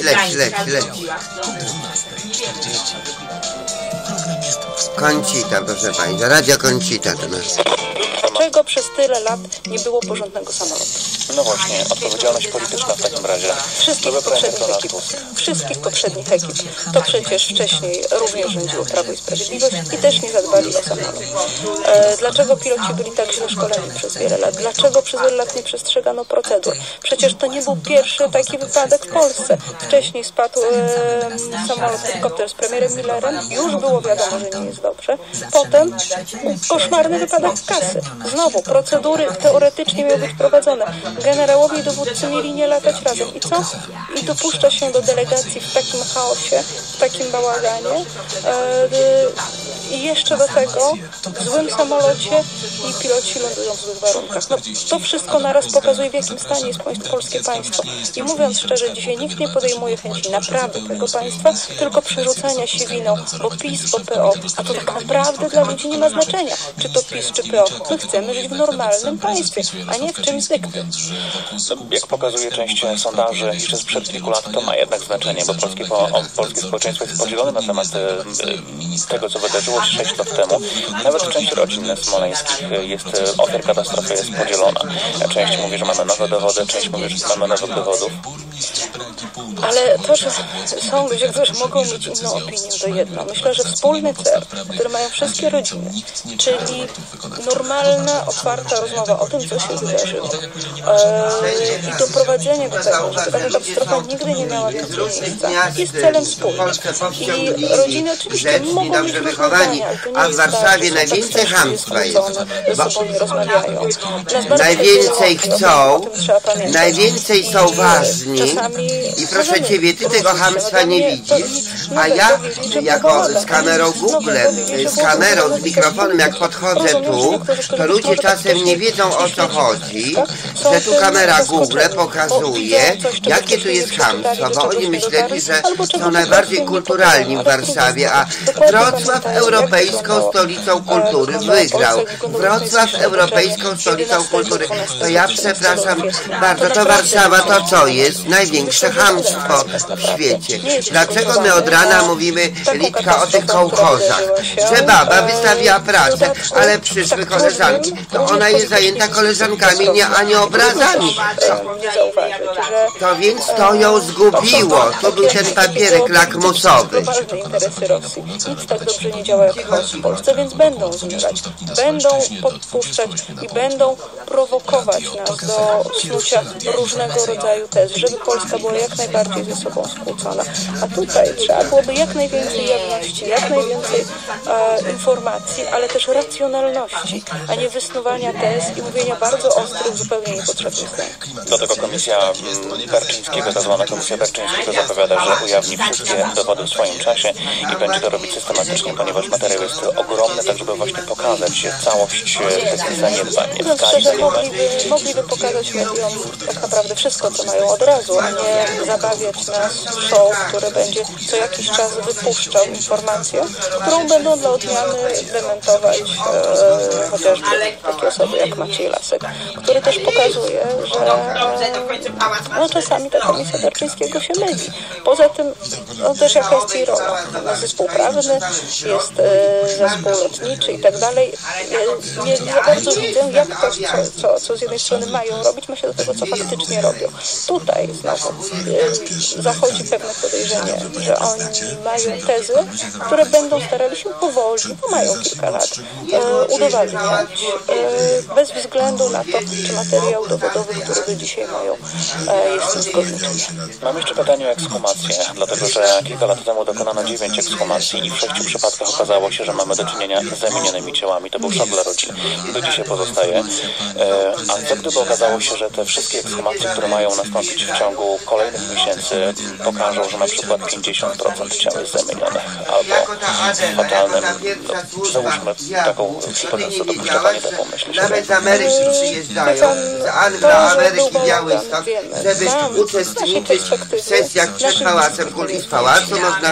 Koncita, proszę Państwa, Radio Koncita to nas. Dlaczego przez tyle lat nie było porządnego samolotu? No właśnie, odpowiedzialność polityczna w takim razie. Wszystkich poprzednich ekip. To przecież wcześniej również rządziło Prawo i Sprawiedliwość i też nie zadbali o samolot. Dlaczego piloci byli tak źle szkoleni przez wiele lat? Dlaczego przez wiele lat nie przestrzegano procedur? Przecież to nie był pierwszy taki wypadek w Polsce. Wcześniej spadł samolot, helikopter z premierem Millerem. Już było wiadomo, że nie jest dobrze. Potem koszmarny wypadek w Kasy. Znowu, procedury teoretycznie miały być prowadzone. Generałowie i dowódcy mieli nie latać razem. I co? I dopuszcza się do delegacji w takim chaosie, w takim bałaganie. I jeszcze do tego w złym samolocie i piloci lądują w złych warunkach. No, to wszystko naraz pokazuje, w jakim stanie jest polskie państwo. I mówiąc szczerze, dzisiaj nikt nie podejmuje chęci naprawy tego państwa, tylko przerzucania się winą, bo PiS, bo PO. A to tak naprawdę dla ludzi nie ma znaczenia, czy to PiS, czy PO. My chcemy żyć w normalnym państwie, a nie w czymś zwykłym. Jak pokazuje część sondaży jeszcze sprzed kilku lat, to ma jednak znaczenie, bo polskie społeczeństwo jest podzielone na temat tego, co wydarzyło się 6 lat temu. Nawet część rodzin smoleńskich ofiar katastrofy jest podzielona. Część mówi, że mamy nowe dowody, część mówi, że mamy nowych dowodów. Ale to, że są ludzie, którzy mogą mieć inną opinię, to jedno. Myślę, że wspólny cel, który mają wszystkie rodziny, czyli normalna, otwarta rozmowa o tym, co się wydarzyło i doprowadzenie do tego, że taka katastrofa nigdy nie miała więcej miejsca, jest celem wspólnym. I rodziny oczywiście mogą mieć różne zdania, a w Warszawie najwięcej chamstwa jest. Ze sobą nie rozmawiają. Najwięcej chcą, najwięcej są ważni i proszę Ciebie, Ty tego chamstwa nie widzisz, a ja jako z kamerą Google, z kamerą, z mikrofonem, jak podchodzę tu, to ludzie czasem nie wiedzą, o co chodzi, że tu kamera Google pokazuje, jakie tu jest chamstwo, bo oni myśleli, że są najbardziej kulturalni w Warszawie, a Wrocław europejską stolicą kultury wygrał. Wrocław europejską stolicą kultury. To ja przepraszam bardzo, to Warszawa to co jest? Największe chamstwo w świecie. Dlaczego my od rana mówimy, Litka, o tych kołchozach? Że baba wystawiła pracę, ale przyszły koleżanki, to ona jest zajęta koleżankami, a nie obrazami. To więc to ją zgubiło. To był ten papierek lakmusowy. Globalne interesy Rosji. Nic tak dobrze nie działa jak chaos w Polsce, więc będą zmywać, będą podpuszczać i będą prowokować nas do snucia różnego rodzaju tez, żeby Polska była jak najbardziej ze sobą skłócona. A tutaj trzeba byłoby jak najwięcej jawności, jak najwięcej informacji, ale też racjonalności, a nie wysnuwania tez i mówienia bardzo ostrych, zupełnie niepotrzebnych zdań. Do tego komisja Berczyńskiego, ta zwana komisja Berczyńskiego zapowiada, że ujawni wszystkie dowody w swoim czasie i będzie to robić systematycznie, ponieważ materiał jest ogromny, tak żeby właśnie pokazać całość tych zaniedbań. Szczerze, mogliby pokazać mediom tak naprawdę wszystko, co mają od razu, a nie zabawiać nas w show, które będzie co jakiś czas wypuszczał informację, którą będą dla odmiany dementować chociażby takie osoby jak Maciej Lasek, który też pokazuje, że czasami ta komisja Berczyńskiego się myli. Poza tym, też jaka jest jej rola? Jest zespół prawny, jest zespół lotniczy i tak dalej. Nie za bardzo widzę, jak to, co z jednej strony mają robić, ma się do tego, co faktycznie robią. Tutaj znowu zachodzi pewne podejrzenie, że oni mają tezy, które będą starali się powoli, bo mają kilka lat, udowadniać, bez względu na to, czy materiał dowodowy, który do dzisiaj mają, jest zgodny. Mam jeszcze pytanie o ekshumację, dlatego że kilka lat temu dokonano 9 ekshumacji i w 6 przypadkach okazało się, że mamy do czynienia z zamienionymi ciałami. To był szok dla rodzin. Do dzisiaj pozostaje. A co gdyby okazało się, że te wszystkie ekshumacje, które mają nastąpić w ciągu kolejnych miesięcy, pokażą, że na przykład 50% ciał jest zamienionych, albo w fatalnym, załóżmy taką hipotezę, dopuszczanie taką myśl. Nawet z Ameryki przyjeżdżają, do Ameryki Białystok, żeby uczestniczyć w sesjach przed Pałacem Kultury. Z pałacu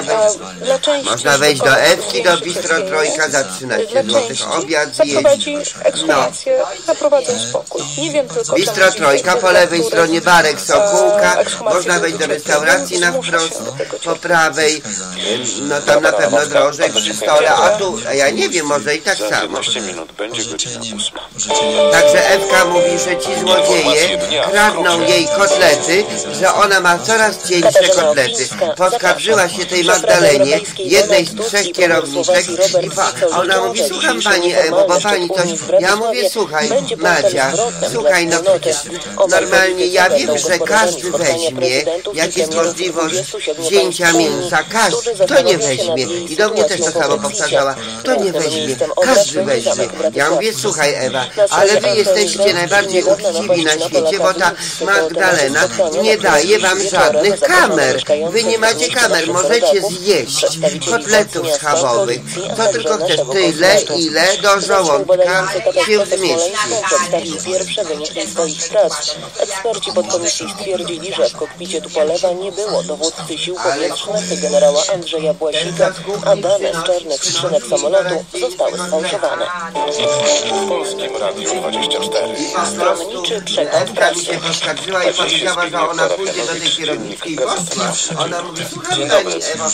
można wejść do Ewki, do Bistro Trojka za 13 zł. Obiad zjeść. Zaprowadzą spokój. Nie wiem tylko, Bistro Trojka, po lewej stronie barek Sokółka, można wejść do restauracji na wprost, po prawej, no tam na pewno drożej przy stole, a tu, ja nie wiem, może i tak samo. Minut, będzie godzina 8. Także Ewka mówi, że ci złodzieje kradną jej kotlety, że ona ma coraz cieńsze kotlety. Poskarżyła się tej Magdalenie, jednej z 3 kierowniczek, a ona mówi, słucham pani Ewo, bo pani coś... Ja mówię, słuchaj Macia, słuchaj, no przecież normalnie ja wiem, że każdy weźmie, jak jest możliwość wzięcia mięsa, każdy, kto nie weźmie. I do mnie też to samo powtarzała, kto nie weźmie, każdy weźmie. Ja mówię, słuchaj Ewa, ale wy jesteście najbardziej uczciwi na świecie, bo ta Magdalena nie daje wam żadnych kamer. Wy nie macie kamer, możecie zjeść kotletów schabowych. Co tylko chcesz, tyle, ile do żołądka się zmieści. Przedstawił pierwsze wyniki swoich prac. Eksperci podkomisji stwierdzili, że w kokpicie Tupolewa nie było dowódcy sił powietrznych generała Andrzeja Błasika, a dane z czarnych skrzynek samolotu zostały sfałszowane. W Polskim Radiu 24. Stronniczy przekaz prasy. się poskarżyła i powiedziała, że ona pójdzie do tej kierowniczki i ona mówi, słuchaj pani Ewo,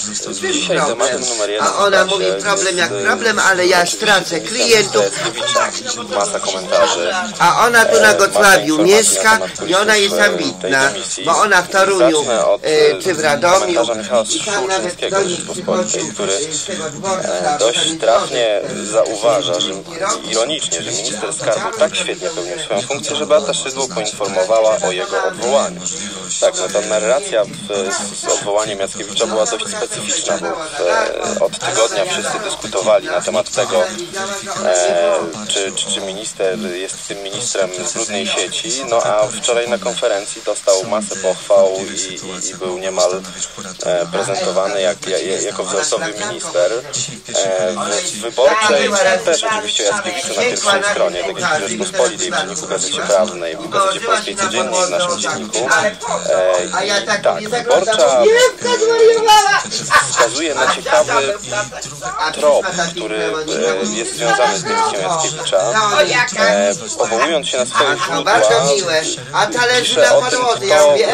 a ona mówi, problem jak problem, ale ja stracę klientów. Masa komentarzy. A ona tu na Gocławiu mieszka i ona jest ambitna, bo ona w Toruniu czy w Radomiu i tam nawet do nich przychodził, który dość trafnie zauważa, że ironicznie, że minister skarbu tak świetnie pełnił swoją funkcję, że Beata Szydło poinformowała o jego odwołaniu. Tak, no ta narracja z odwołaniem Jackiewicza była dość specyficzna, bo od tygodnia wszyscy dyskutowali na temat tego, czy minister jest tym ministrem z brudnej sieci, no a wczoraj na konferencji dostał masę pochwał i był niemal prezentowany jako wzorcowy minister. W Wyborczej też oczywiście Jackiewiczu na pierwszej stronie, tak jak w Rzeczpospolitej, w Dzienniku Gazecie Prawnej, w Gazecie Polskiej Codziennej, w naszym dzienniku. Tak, Wyborcza wskazuje na ciekawy trop, który jest związany z dymisją Jackiewicza. Powołując się na swoje źródła, a talerz na podłodze, ja mówię, Ewka, bo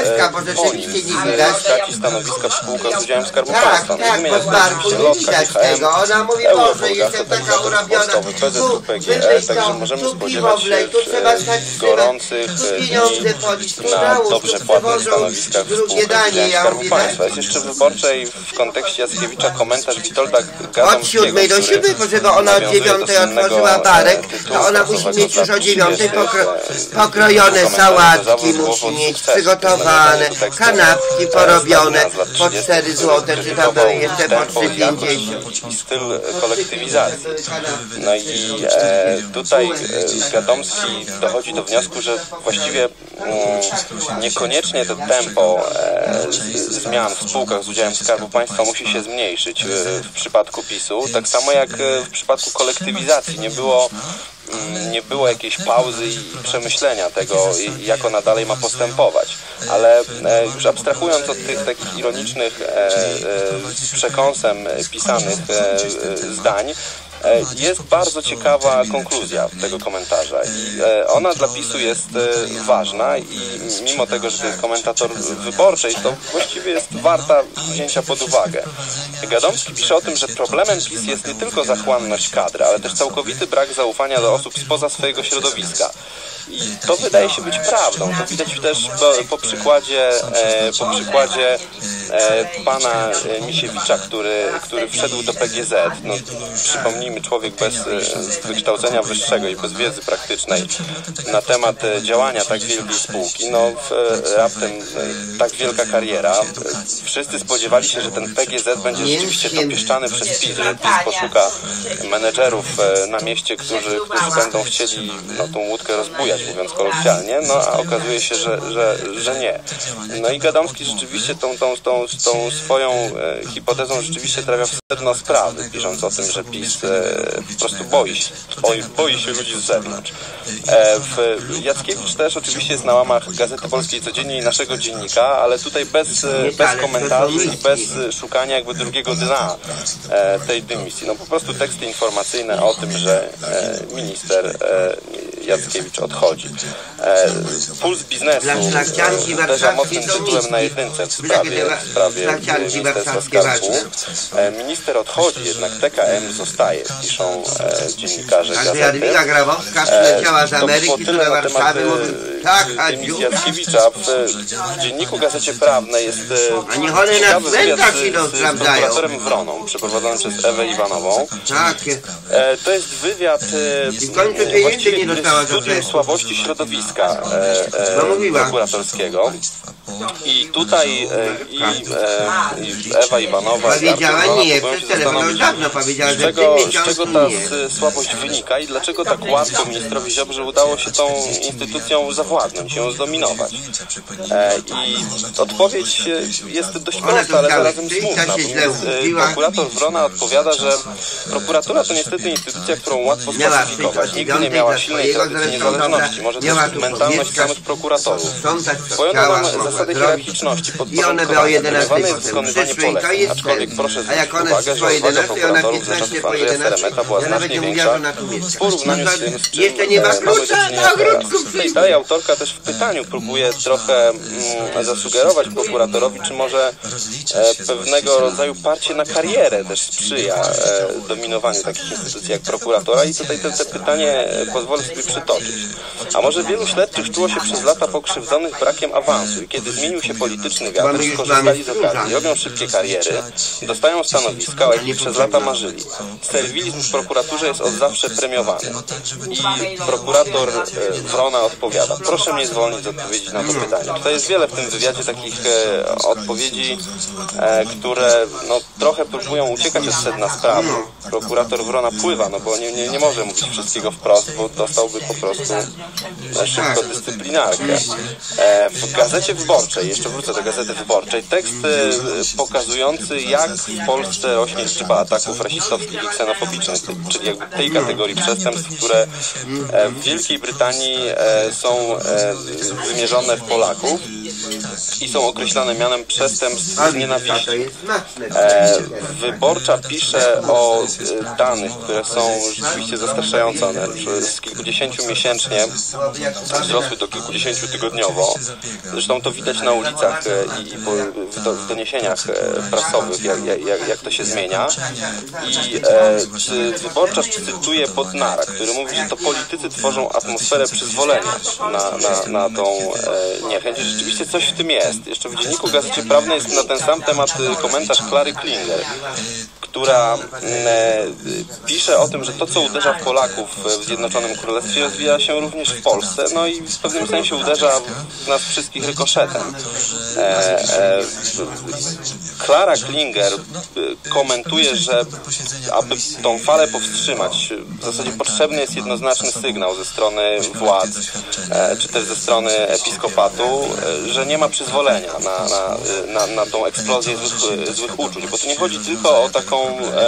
rzeczywiście nie widać. Straci stanowiska w spółkach z udziałem Skarbu Tak, Państwa. tak, bo z barku nie widać tego. Ona mówi, Boże, jestem taka urabiona. Tu PGE, także możemy spodziewać się gorących dni na dobrze płatnych stanowiskach w spółkach z udziałem Skarbu Państwa. Jest jeszcze wyborczej w kontekście Jackiewicza komentarz Witolda Gadomskiego. Od 7 do 7, żeby ona od 9 otworzyła barek, to ona musi mieć już o 9 pokrojone sałatki, musi mieć przygotowane, kanapki porobione po 4 zł, czy tam jeszcze po 3,50. I styl kolektywizacji. No i tutaj Gadomski dochodzi do wniosku, że właściwie niekoniecznie to tempo zmian w spółkach z udziałem Skarbu Państwa musi się zmniejszyć w przypadku PiS-u, tak samo jak w przypadku kolektywizacji nie było jakiejś pauzy i przemyślenia tego, jak ona dalej ma postępować. Ale już abstrahując od tych takich ironicznych, przekąsem pisanych zdań, jest bardzo ciekawa konkluzja tego komentarza i ona dla PiS-u jest ważna i mimo tego, że to jest komentator wyborczej, to właściwie jest warta wzięcia pod uwagę. Gadomski pisze o tym, że problemem PiS jest nie tylko zachłanność kadry, ale też całkowity brak zaufania do osób spoza swojego środowiska. I to wydaje się być prawdą. To widać też po przykładzie pana Misiewicza, który wszedł do PGZ. No, przypomnijmy, człowiek bez wykształcenia wyższego i bez wiedzy praktycznej na temat działania tak wielkiej spółki. No, raptem tak wielka kariera. Wszyscy spodziewali się, że ten PGZ będzie rzeczywiście dopieszczany przez PiS, że PiS poszuka menedżerów na mieście, którzy będą chcieli tą łódkę rozbujać, mówiąc kolokwialnie, no a okazuje się, że nie. No i Gadomski rzeczywiście tą swoją hipotezą rzeczywiście trafia w sedno sprawy, pisząc o tym, że PiS po prostu boi się ludzi z zewnątrz. Jackiewicz też oczywiście jest na łamach Gazety Polskiej Codziennie i naszego dziennika, ale tutaj bez komentarzy i bez szukania jakby drugiego dna tej dymisji. No po prostu teksty informacyjne o tym, że minister Jackiewicz odchodzi. Puls biznesu też za mocnym tytułem na jedynce w sprawie Ministerstwa Skarbu. Minister odchodzi, jednak TKM zostaje, piszą dziennikarze gazety. Jadwiga Grabowska przyleciała z Ameryki do Warszawy. Dymisji Jackiewicza. W dzienniku Gazecie Prawnej jest ciekawy wywiad z prokuratorem Wroną, przeprowadzony przez Ewę Iwanową. To jest wywiad właściwie studium słabości środowiska prokuratorskiego. I tutaj Ewa Iwanowa powiedziała nie, przez telefon już dawno powiedziała, że z czego ta słabość wynika i dlaczego tak łatwo ministrowi Ziobrze udało się tą instytucją zawładnąć, ją zdominować. I odpowiedź jest dość prosta, ale zarazem smutna. Prokurator Wrona odpowiada, że prokuratura to niestety instytucja, którą łatwo spacyfikować. Nigdy nie miała silnej tradycji niezależności, może też mentalność samych prokuratorów. Pojął nam zasady hierarchiczności, podporządkowane jest wykonywanie poleceń, aczkolwiek proszę zwrócić uwagę, że odwaga prokuratorów za czasów Andrzeja Seremeta była znacznie większa w porównaniu z tym, z czym mamy do czynienia teraz. I dalej autorka też w pytaniu próbuje trochę zasugerować prokuratorowi, czy może pewnego rodzaju parcie na karierę też sprzyja dominowaniu takich instytucji jak prokuratora i tutaj te pytanie pozwolę sobie przytoczyć. A może wielu śledczych czuło się przez lata pokrzywdzonych brakiem awansu i kiedy zmienił się polityczny wiatr, skorzystali z okazji, robią szybkie kariery, dostają stanowiska, o jakich przez lata marzyli. Serwilizm w prokuraturze jest od zawsze premiowany. I prokurator Wrona odpowiada: proszę mnie zwolnić z odpowiedzi na to pytanie. Tutaj jest wiele w tym wywiadzie takich odpowiedzi, które trochę próbują uciekać od sedna sprawy. Prokurator Wrona pływa, bo nie może mówić wszystkiego wprost, bo dostałby po prostu szybko dyscyplinarkę. W Gazecie Wyborczej, jeszcze wrócę do Gazety Wyborczej, tekst pokazujący, jak w Polsce rośnie liczba ataków rasistowskich i ksenofobicznych, czyli jakby tej kategorii przestępstw, które w Wielkiej Brytanii są wymierzone w Polaków. i są określane mianem przestępstw z nienawiści. Wyborcza pisze o danych, które są rzeczywiście zastraszające. One z kilkudziesięciu miesięcznie wzrosły do kilkudziesięciu tygodniowo. Zresztą to widać na ulicach i w doniesieniach prasowych, jak to się zmienia. I Wyborcza cytuje Bodnara, który mówi, że to politycy tworzą atmosferę przyzwolenia na tą niechęć. Rzeczywiście coś w tym jest. Jeszcze w Dzienniku Gazecie Prawnej jest na ten sam temat komentarz Klary Klinger, która pisze o tym, że to, co uderza w Polaków w Zjednoczonym Królestwie, rozwija się również w Polsce, no i w pewnym sensie uderza w nas wszystkich rykoszetem. Klara Klinger komentuje, że aby tą falę powstrzymać, w zasadzie potrzebny jest jednoznaczny sygnał ze strony władz, czy też ze strony episkopatu, że nie ma przyzwolenia na tą eksplozję złych uczuć, bo tu nie chodzi tylko o taką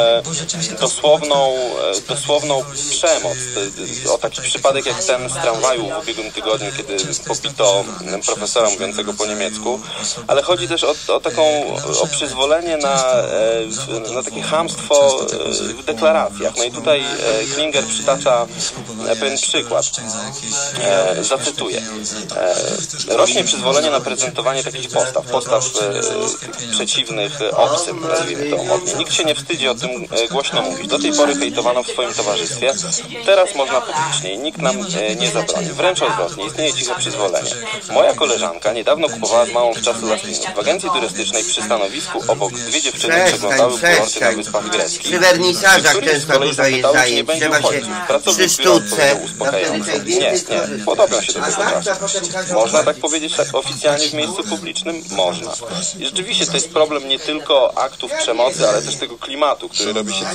dosłowną przemoc, o taki przypadek jak ten z tramwaju w ubiegłym tygodniu, kiedy pobito profesora mówiącego po niemiecku, ale chodzi też o przyzwolenie na takie chamstwo w deklaracjach. No i tutaj Klinger przytacza pewien przykład. Zacytuję. Rośnie przyzwolenie na prezentowanie takich postaw przeciwnych obcym, nazwijmy to modnie. Nikt się nie wstydzi o tym głośno mówić. Do tej pory hejtowano w swoim towarzystwie. Teraz można publicznie. Nikt nam nie zabroni. Wręcz odwrotnie. Istnieje ciche przyzwolenie. Moja koleżanka niedawno kupowała z małą w czasu lastinów. W agencji turystycznej przy stanowisku obok dwie dziewczyny przeglądały kurorty na Wyspach Greckich. Przy wernisażach często dużo jest zajęć. Trzeba się przy sztuce. Nie, podoba się do tego czasu. Można tak powiedzieć oficjalnie w miejscu publicznym? Można. I rzeczywiście to jest problem nie tylko aktów przemocy, ale też tego klimatu, który robi się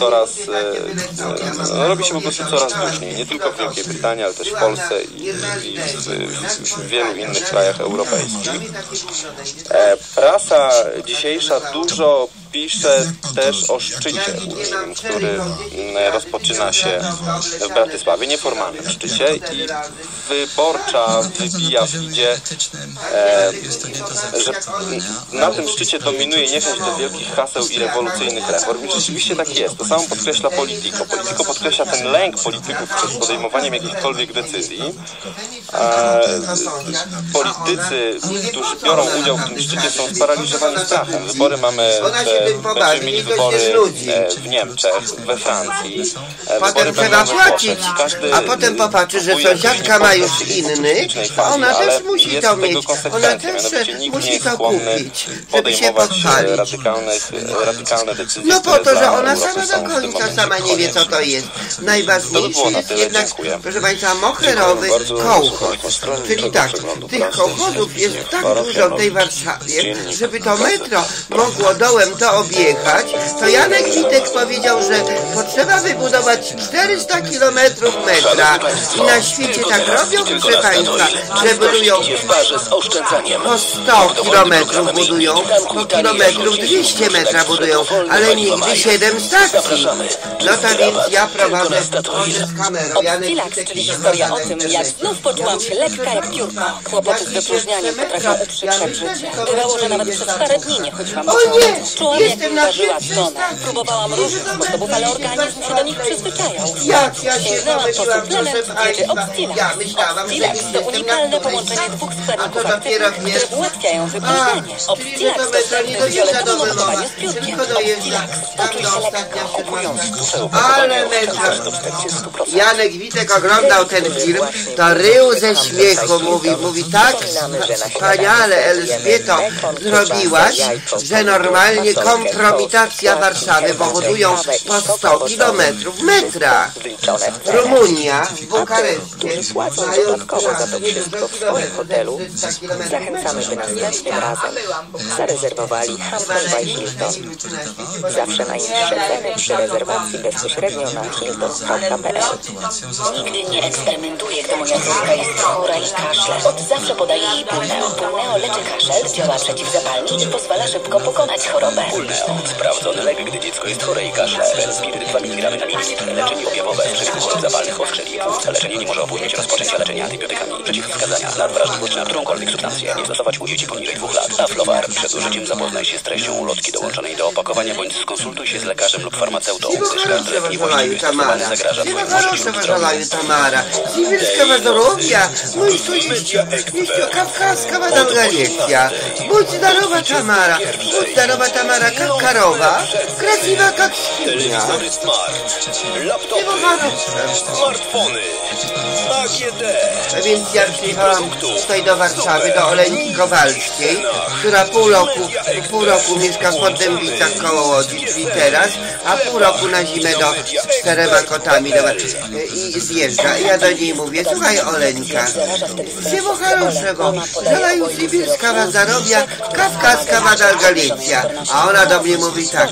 po prostu coraz duszniej. Nie tylko w Wielkiej Brytanii, ale też w Polsce i w wielu innych krajach europejskich. Prasa dzisiejsza dużo pisze też o szczycie unijnym, który rozpoczyna się w Bratysławie, nieformalnym szczycie, i Wyborcza wybija w idzie, że na tym szczycie dominuje niechęć do wielkich haseł i rewolucyjnych reform. I rzeczywiście tak jest. To samo podkreśla Politico. Politico podkreśla ten lęk polityków przed podejmowaniem jakichkolwiek decyzji. Politycy, którzy biorą udział w tym szczycie, są sparaliżowani strachem. Będziemy mieli wybory w Niemczech, we Francji. Potem trzeba płacić, a potem popatrzy, że sąsiadka ma już inny, a ona też musi to mieć. Ona też musi to kupić, żeby się pochwalić. Radykalne decyzje. No po to, że ona sama do końca sama nie wie, co to jest. Najważniejszy jest jednak, proszę Państwa, moherowy kołchoz. Czyli tak, tych kołchozów jest tak dużo w tej Warszawie, żeby to metro mogło dołem to objechać, to Janek Witek powiedział, że potrzeba wybudować 400 kilometrów metra i na świecie tak robią, proszę Państwa, że budują po 100 kilometrów budują, po kilometrów 200 metra budują, ale nigdy 7 stacji. No to więc ja prowadzę z kamerą. Tilaks, czyli historia o tym, jak znów poczułam się lekka jak piórko. Kłopoty z wypróżnianiem potrafią uprzykrzyć życie. Bywało, że nawet przez parę dni nie chodziłam do toalety. Czułam, jak ważyła stronę. Próbowałam różnych sposobów, ale organizm się do nich przyzwyczajał. Sięgnęłam po suplement diety Optilax. Optilax to unikalne połączenie dwóch składników aktywnych, które ułatwiają wypróżnianie. Optilax to sprawne w fioletowym opakowaniu z piórkiem. Optilax. Poczuj się lekko, kupując Ale Janek Witek oglądał ten film, to rył ze śmiechu, mówi tak wspaniale, Elżbieto, zrobiłaś, że normalnie kompromitacja Warszawy, bo budują po 100 kilometrów metra. Rumunia, Bukareszcie mają dodatkowo za to wszystko w swoim hotelu. Zachęcamy, by następnym razem zarezerwowali Hampton by Hilton. Zawsze najniższe ceny przy rezerwacji bezpośrednio na hilton.pl. Nigdy nie eksperymentuję, gdy moja córka jest chora i kaszle. Od zawsze podaję jej Pulneo. Pulneo leczy kaszel, działa przeciwzapalnie i pozwala szybko pokonać chorobę. Fulneo. Sprawdzony lek, gdy dziecko jest chore i kaszle. Spiryt 2 mg na mililitr. Leczenie objawowe w przebiegu chorób zapalnych oskrzeli. Leczenie nie może opóźnić rozpoczęcia leczenia antybiotykami. Przeciwwskazania. Nadwrażliwość na którąkolwiek substancję. Nie stosować u dzieci poniżej 2 lat. Aflowar. Przed użyciem zapoznaj się z treścią ulotki dołączonej do opakowania, bądź skonsultuj się z lekarzem lub farmaceutą. Gdyż gardle niewłaściwie stosowany zagraża twojemu życiu. Tamara. Sibirska zdrowia. No i to jest kawkaska Dalgalicja. Budź zdarowa Tamara. Budź zdarowa Tamara Kawkarowa. Krasiwa jak świnia. Laptopy, smartfony, AGD. Więc ja przyjechałam tutaj do Warszawy, do Olenki Kowalskiej, która pół roku mieszka w Poddębicach koło Łodzi, czyli teraz, a pół roku na zimę z 4 kotami i zjeżdża. I ja do niej mówię, słuchaj Oleńka, всего хорошего, желаю sibirska zdrowia, kawkaska Dalgalicja. A ona do mnie mówi tak,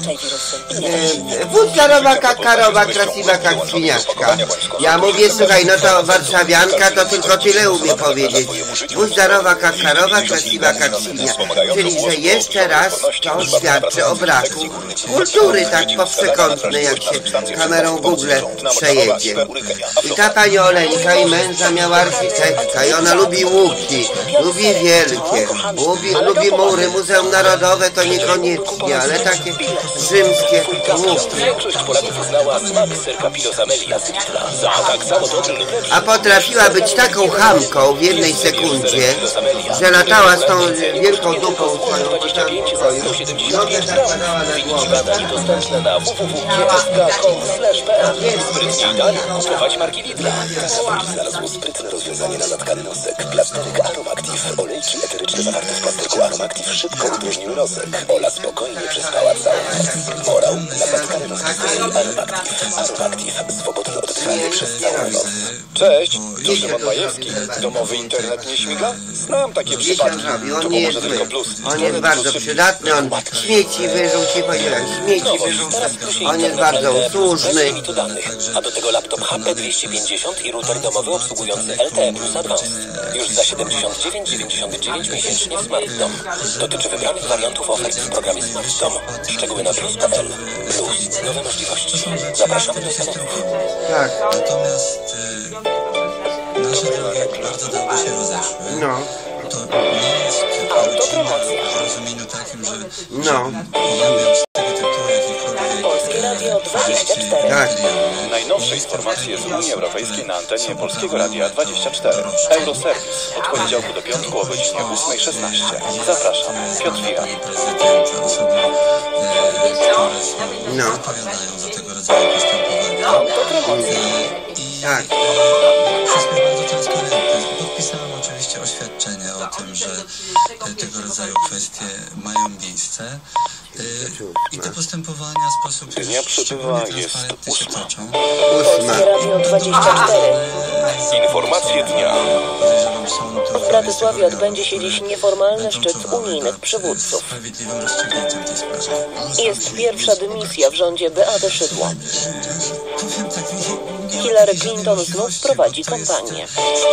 wódz zdarowa Kakarowa, krasiwa jak świniaczka. Ja mówię, słuchaj, no to warszawianka to tylko tyle umie powiedzieć. Wódz zdarowa Kakarowa, krasiwa jak świnia. Czyli, że jeszcze raz to świadczy o braku kultury tak powszechkątnej, jak się kamerą Google przejedzie. I ta pani Oleńka i męża miała architekta i ona lubi łuki, lubi wielkie, lubi mury. Muzeum Narodowe to niekoniecznie, ale takie rzymskie łuki. Większość Polaków uznała smak serka Pilos Amelia z Lidla za tak samo dobry lub lepszy. A potrafiła być taką chamką w jednej sekundzie, że latała z tą wielką dupą swoją po całym pokoju. Nogę zakładała na głowę. Badania dostępne na www.gsk.com/pl. Sprytniej dalej kupować marki Lidla. Kasaport znalazł sprytne rozwiązanie na zatkany nosek. Plasteryk Aromactive. Olejki eteryczne zawarte w plasterku Aromactive szybko udrożniły nosek. Ola spokojnie przespała całą noc. Morał na zatkany nosek Aromactive. Aromactive. Swobodne oddychanie przez całą noc. Cześć, to Szymon Majewski. Domowy internet nie śmiga? Znam takie przypadki. On nie jest zły. On jest bardzo przydatny, on śmieci wyrzuci, śmieci wyrzuci. On jest bardzo usłużny. A do tego laptop HP 250 i router domowy obsługujący LTE Plus Advanced. Już za 79,99 miesięcznie w Smart Dom. Dotyczy wybranych wariantów ofert w programie Smart Dom. Szczegóły na plus.pl. Plus. Nowe możliwości. Zapraszamy do salonów. Tak. Natomiast nasze drogi bardzo dawno się rozeszły. No. To nie jest autopromocja w rozumieniu takim, że ja miał z tego tytułu jakikolwiek Polskie Radio 24. Tak. Najnowsze informacje z Unii Europejskiej na antenie Polskiego Radia 24. Euroserwis. Od poniedziałku do piątku o godzinie 8:16. Zapraszam. Piotr Wira. No. Odpowiadają za tego rodzaju postępowania. Tak. Wszystko jest bardzo transparentne. Podpisałem oczywiście oświadczenie o tym, że tego rodzaju kwestie mają miejsce. I te postępowania w sposób Dnia przybywa jest 8. Polskie Radio 24. Informacje dnia. W Bratysławie odbędzie się dziś nieformalny szczyt unijnych przywódców. Jest pierwsza dymisja w rządzie Beaty Szydło. Hillary Clinton znów prowadzi kampanię.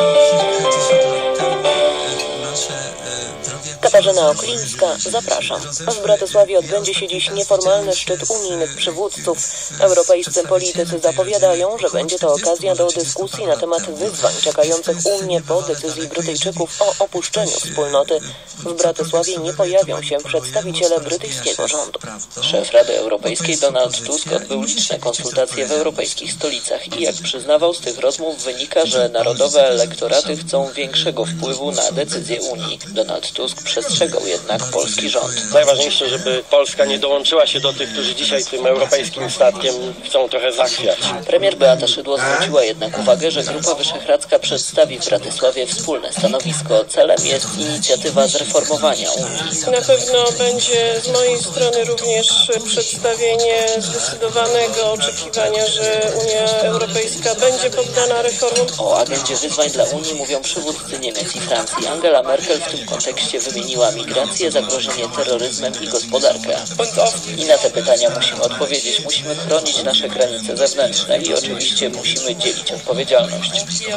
Katarzyna Oklińska, zapraszam. W Bratysławie odbędzie się dziś nieformalny szczyt unijnych przywódców. Europejscy politycy zapowiadają, że będzie to okazja do dyskusji na temat wyzwań czekających Unię po decyzji Brytyjczyków o opuszczeniu wspólnoty. W Bratysławie nie pojawią się przedstawiciele brytyjskiego rządu. Szef Rady Europejskiej Donald Tusk odbył liczne konsultacje w europejskich stolicach i jak przyznawał, z tych rozmów wynika, że narodowe elektoraty chcą większego wpływu na decyzje Unii. Donald Tusk przestrzegał jednak polski rząd. Najważniejsze, żeby Polska nie dołączyła się do tych, którzy dzisiaj tym europejskim statkiem chcą trochę zachwiać. Premier Beata Szydło zwróciła jednak uwagę, że Grupa Wyszehradzka przedstawi w Bratysławie wspólne stanowisko. Celem jest inicjatywa zreformowania Unii. Na pewno będzie z mojej strony również przedstawienie zdecydowanego oczekiwania, że Unia Europejska będzie poddana reformom. O agendzie wyzwań dla Unii mówią przywódcy Niemiec i Francji. Angela Merkel w tym kontekście wymieniła wymieniła migrację, zagrożenie terroryzmem i gospodarkę. I na te pytania musimy odpowiedzieć. Musimy chronić nasze granice zewnętrzne i oczywiście musimy dzielić odpowiedzialność.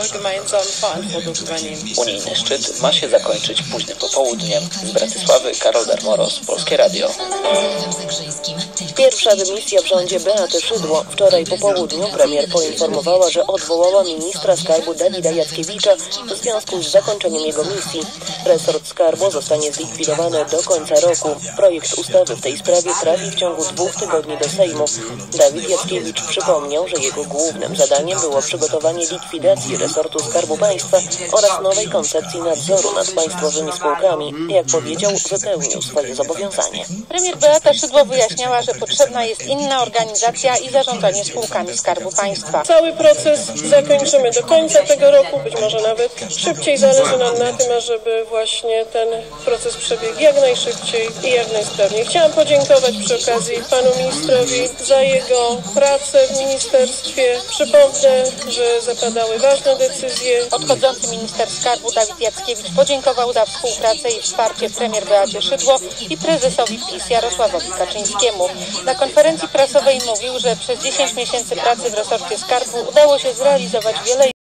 Unijny szczyt ma się zakończyć późnym popołudniem. Z Bratysławy Karol Darmoros, Polskie Radio. Pierwsza dymisja w rządzie Beaty Szydło. Wczoraj po południu premier poinformowała, że odwołała ministra skarbu Dawida Jackiewicza w związku z zakończeniem jego misji. Resort skarbu zostanie zlikwidowany do końca roku. Projekt ustawy w tej sprawie trafi w ciągu 2 tygodni do Sejmu. Dawid Jackiewicz przypomniał, że jego głównym zadaniem było przygotowanie likwidacji resortu Skarbu Państwa oraz nowej koncepcji nadzoru nad państwowymi spółkami. Jak powiedział, wypełnił swoje zobowiązanie. Premier Beata Szydło wyjaśniała, że potrzebna jest inna organizacja i zarządzanie spółkami Skarbu Państwa. Cały proces zakończymy do końca tego roku, być może nawet szybciej. Zależy nam na tym, ażeby właśnie ten proces przebiegł jak najszybciej i jak najsprawniej. Chciałam podziękować przy okazji panu ministrowi za jego pracę w ministerstwie. Przypomnę, że zapadały ważne decyzje. Odchodzący minister skarbu Dawid Jackiewicz podziękował za współpracę i wsparcie premier Beacie Szydło i prezesowi PiS Jarosławowi Kaczyńskiemu. Na konferencji prasowej mówił, że przez 10 miesięcy pracy w resorcie skarbu udało się zrealizować wiele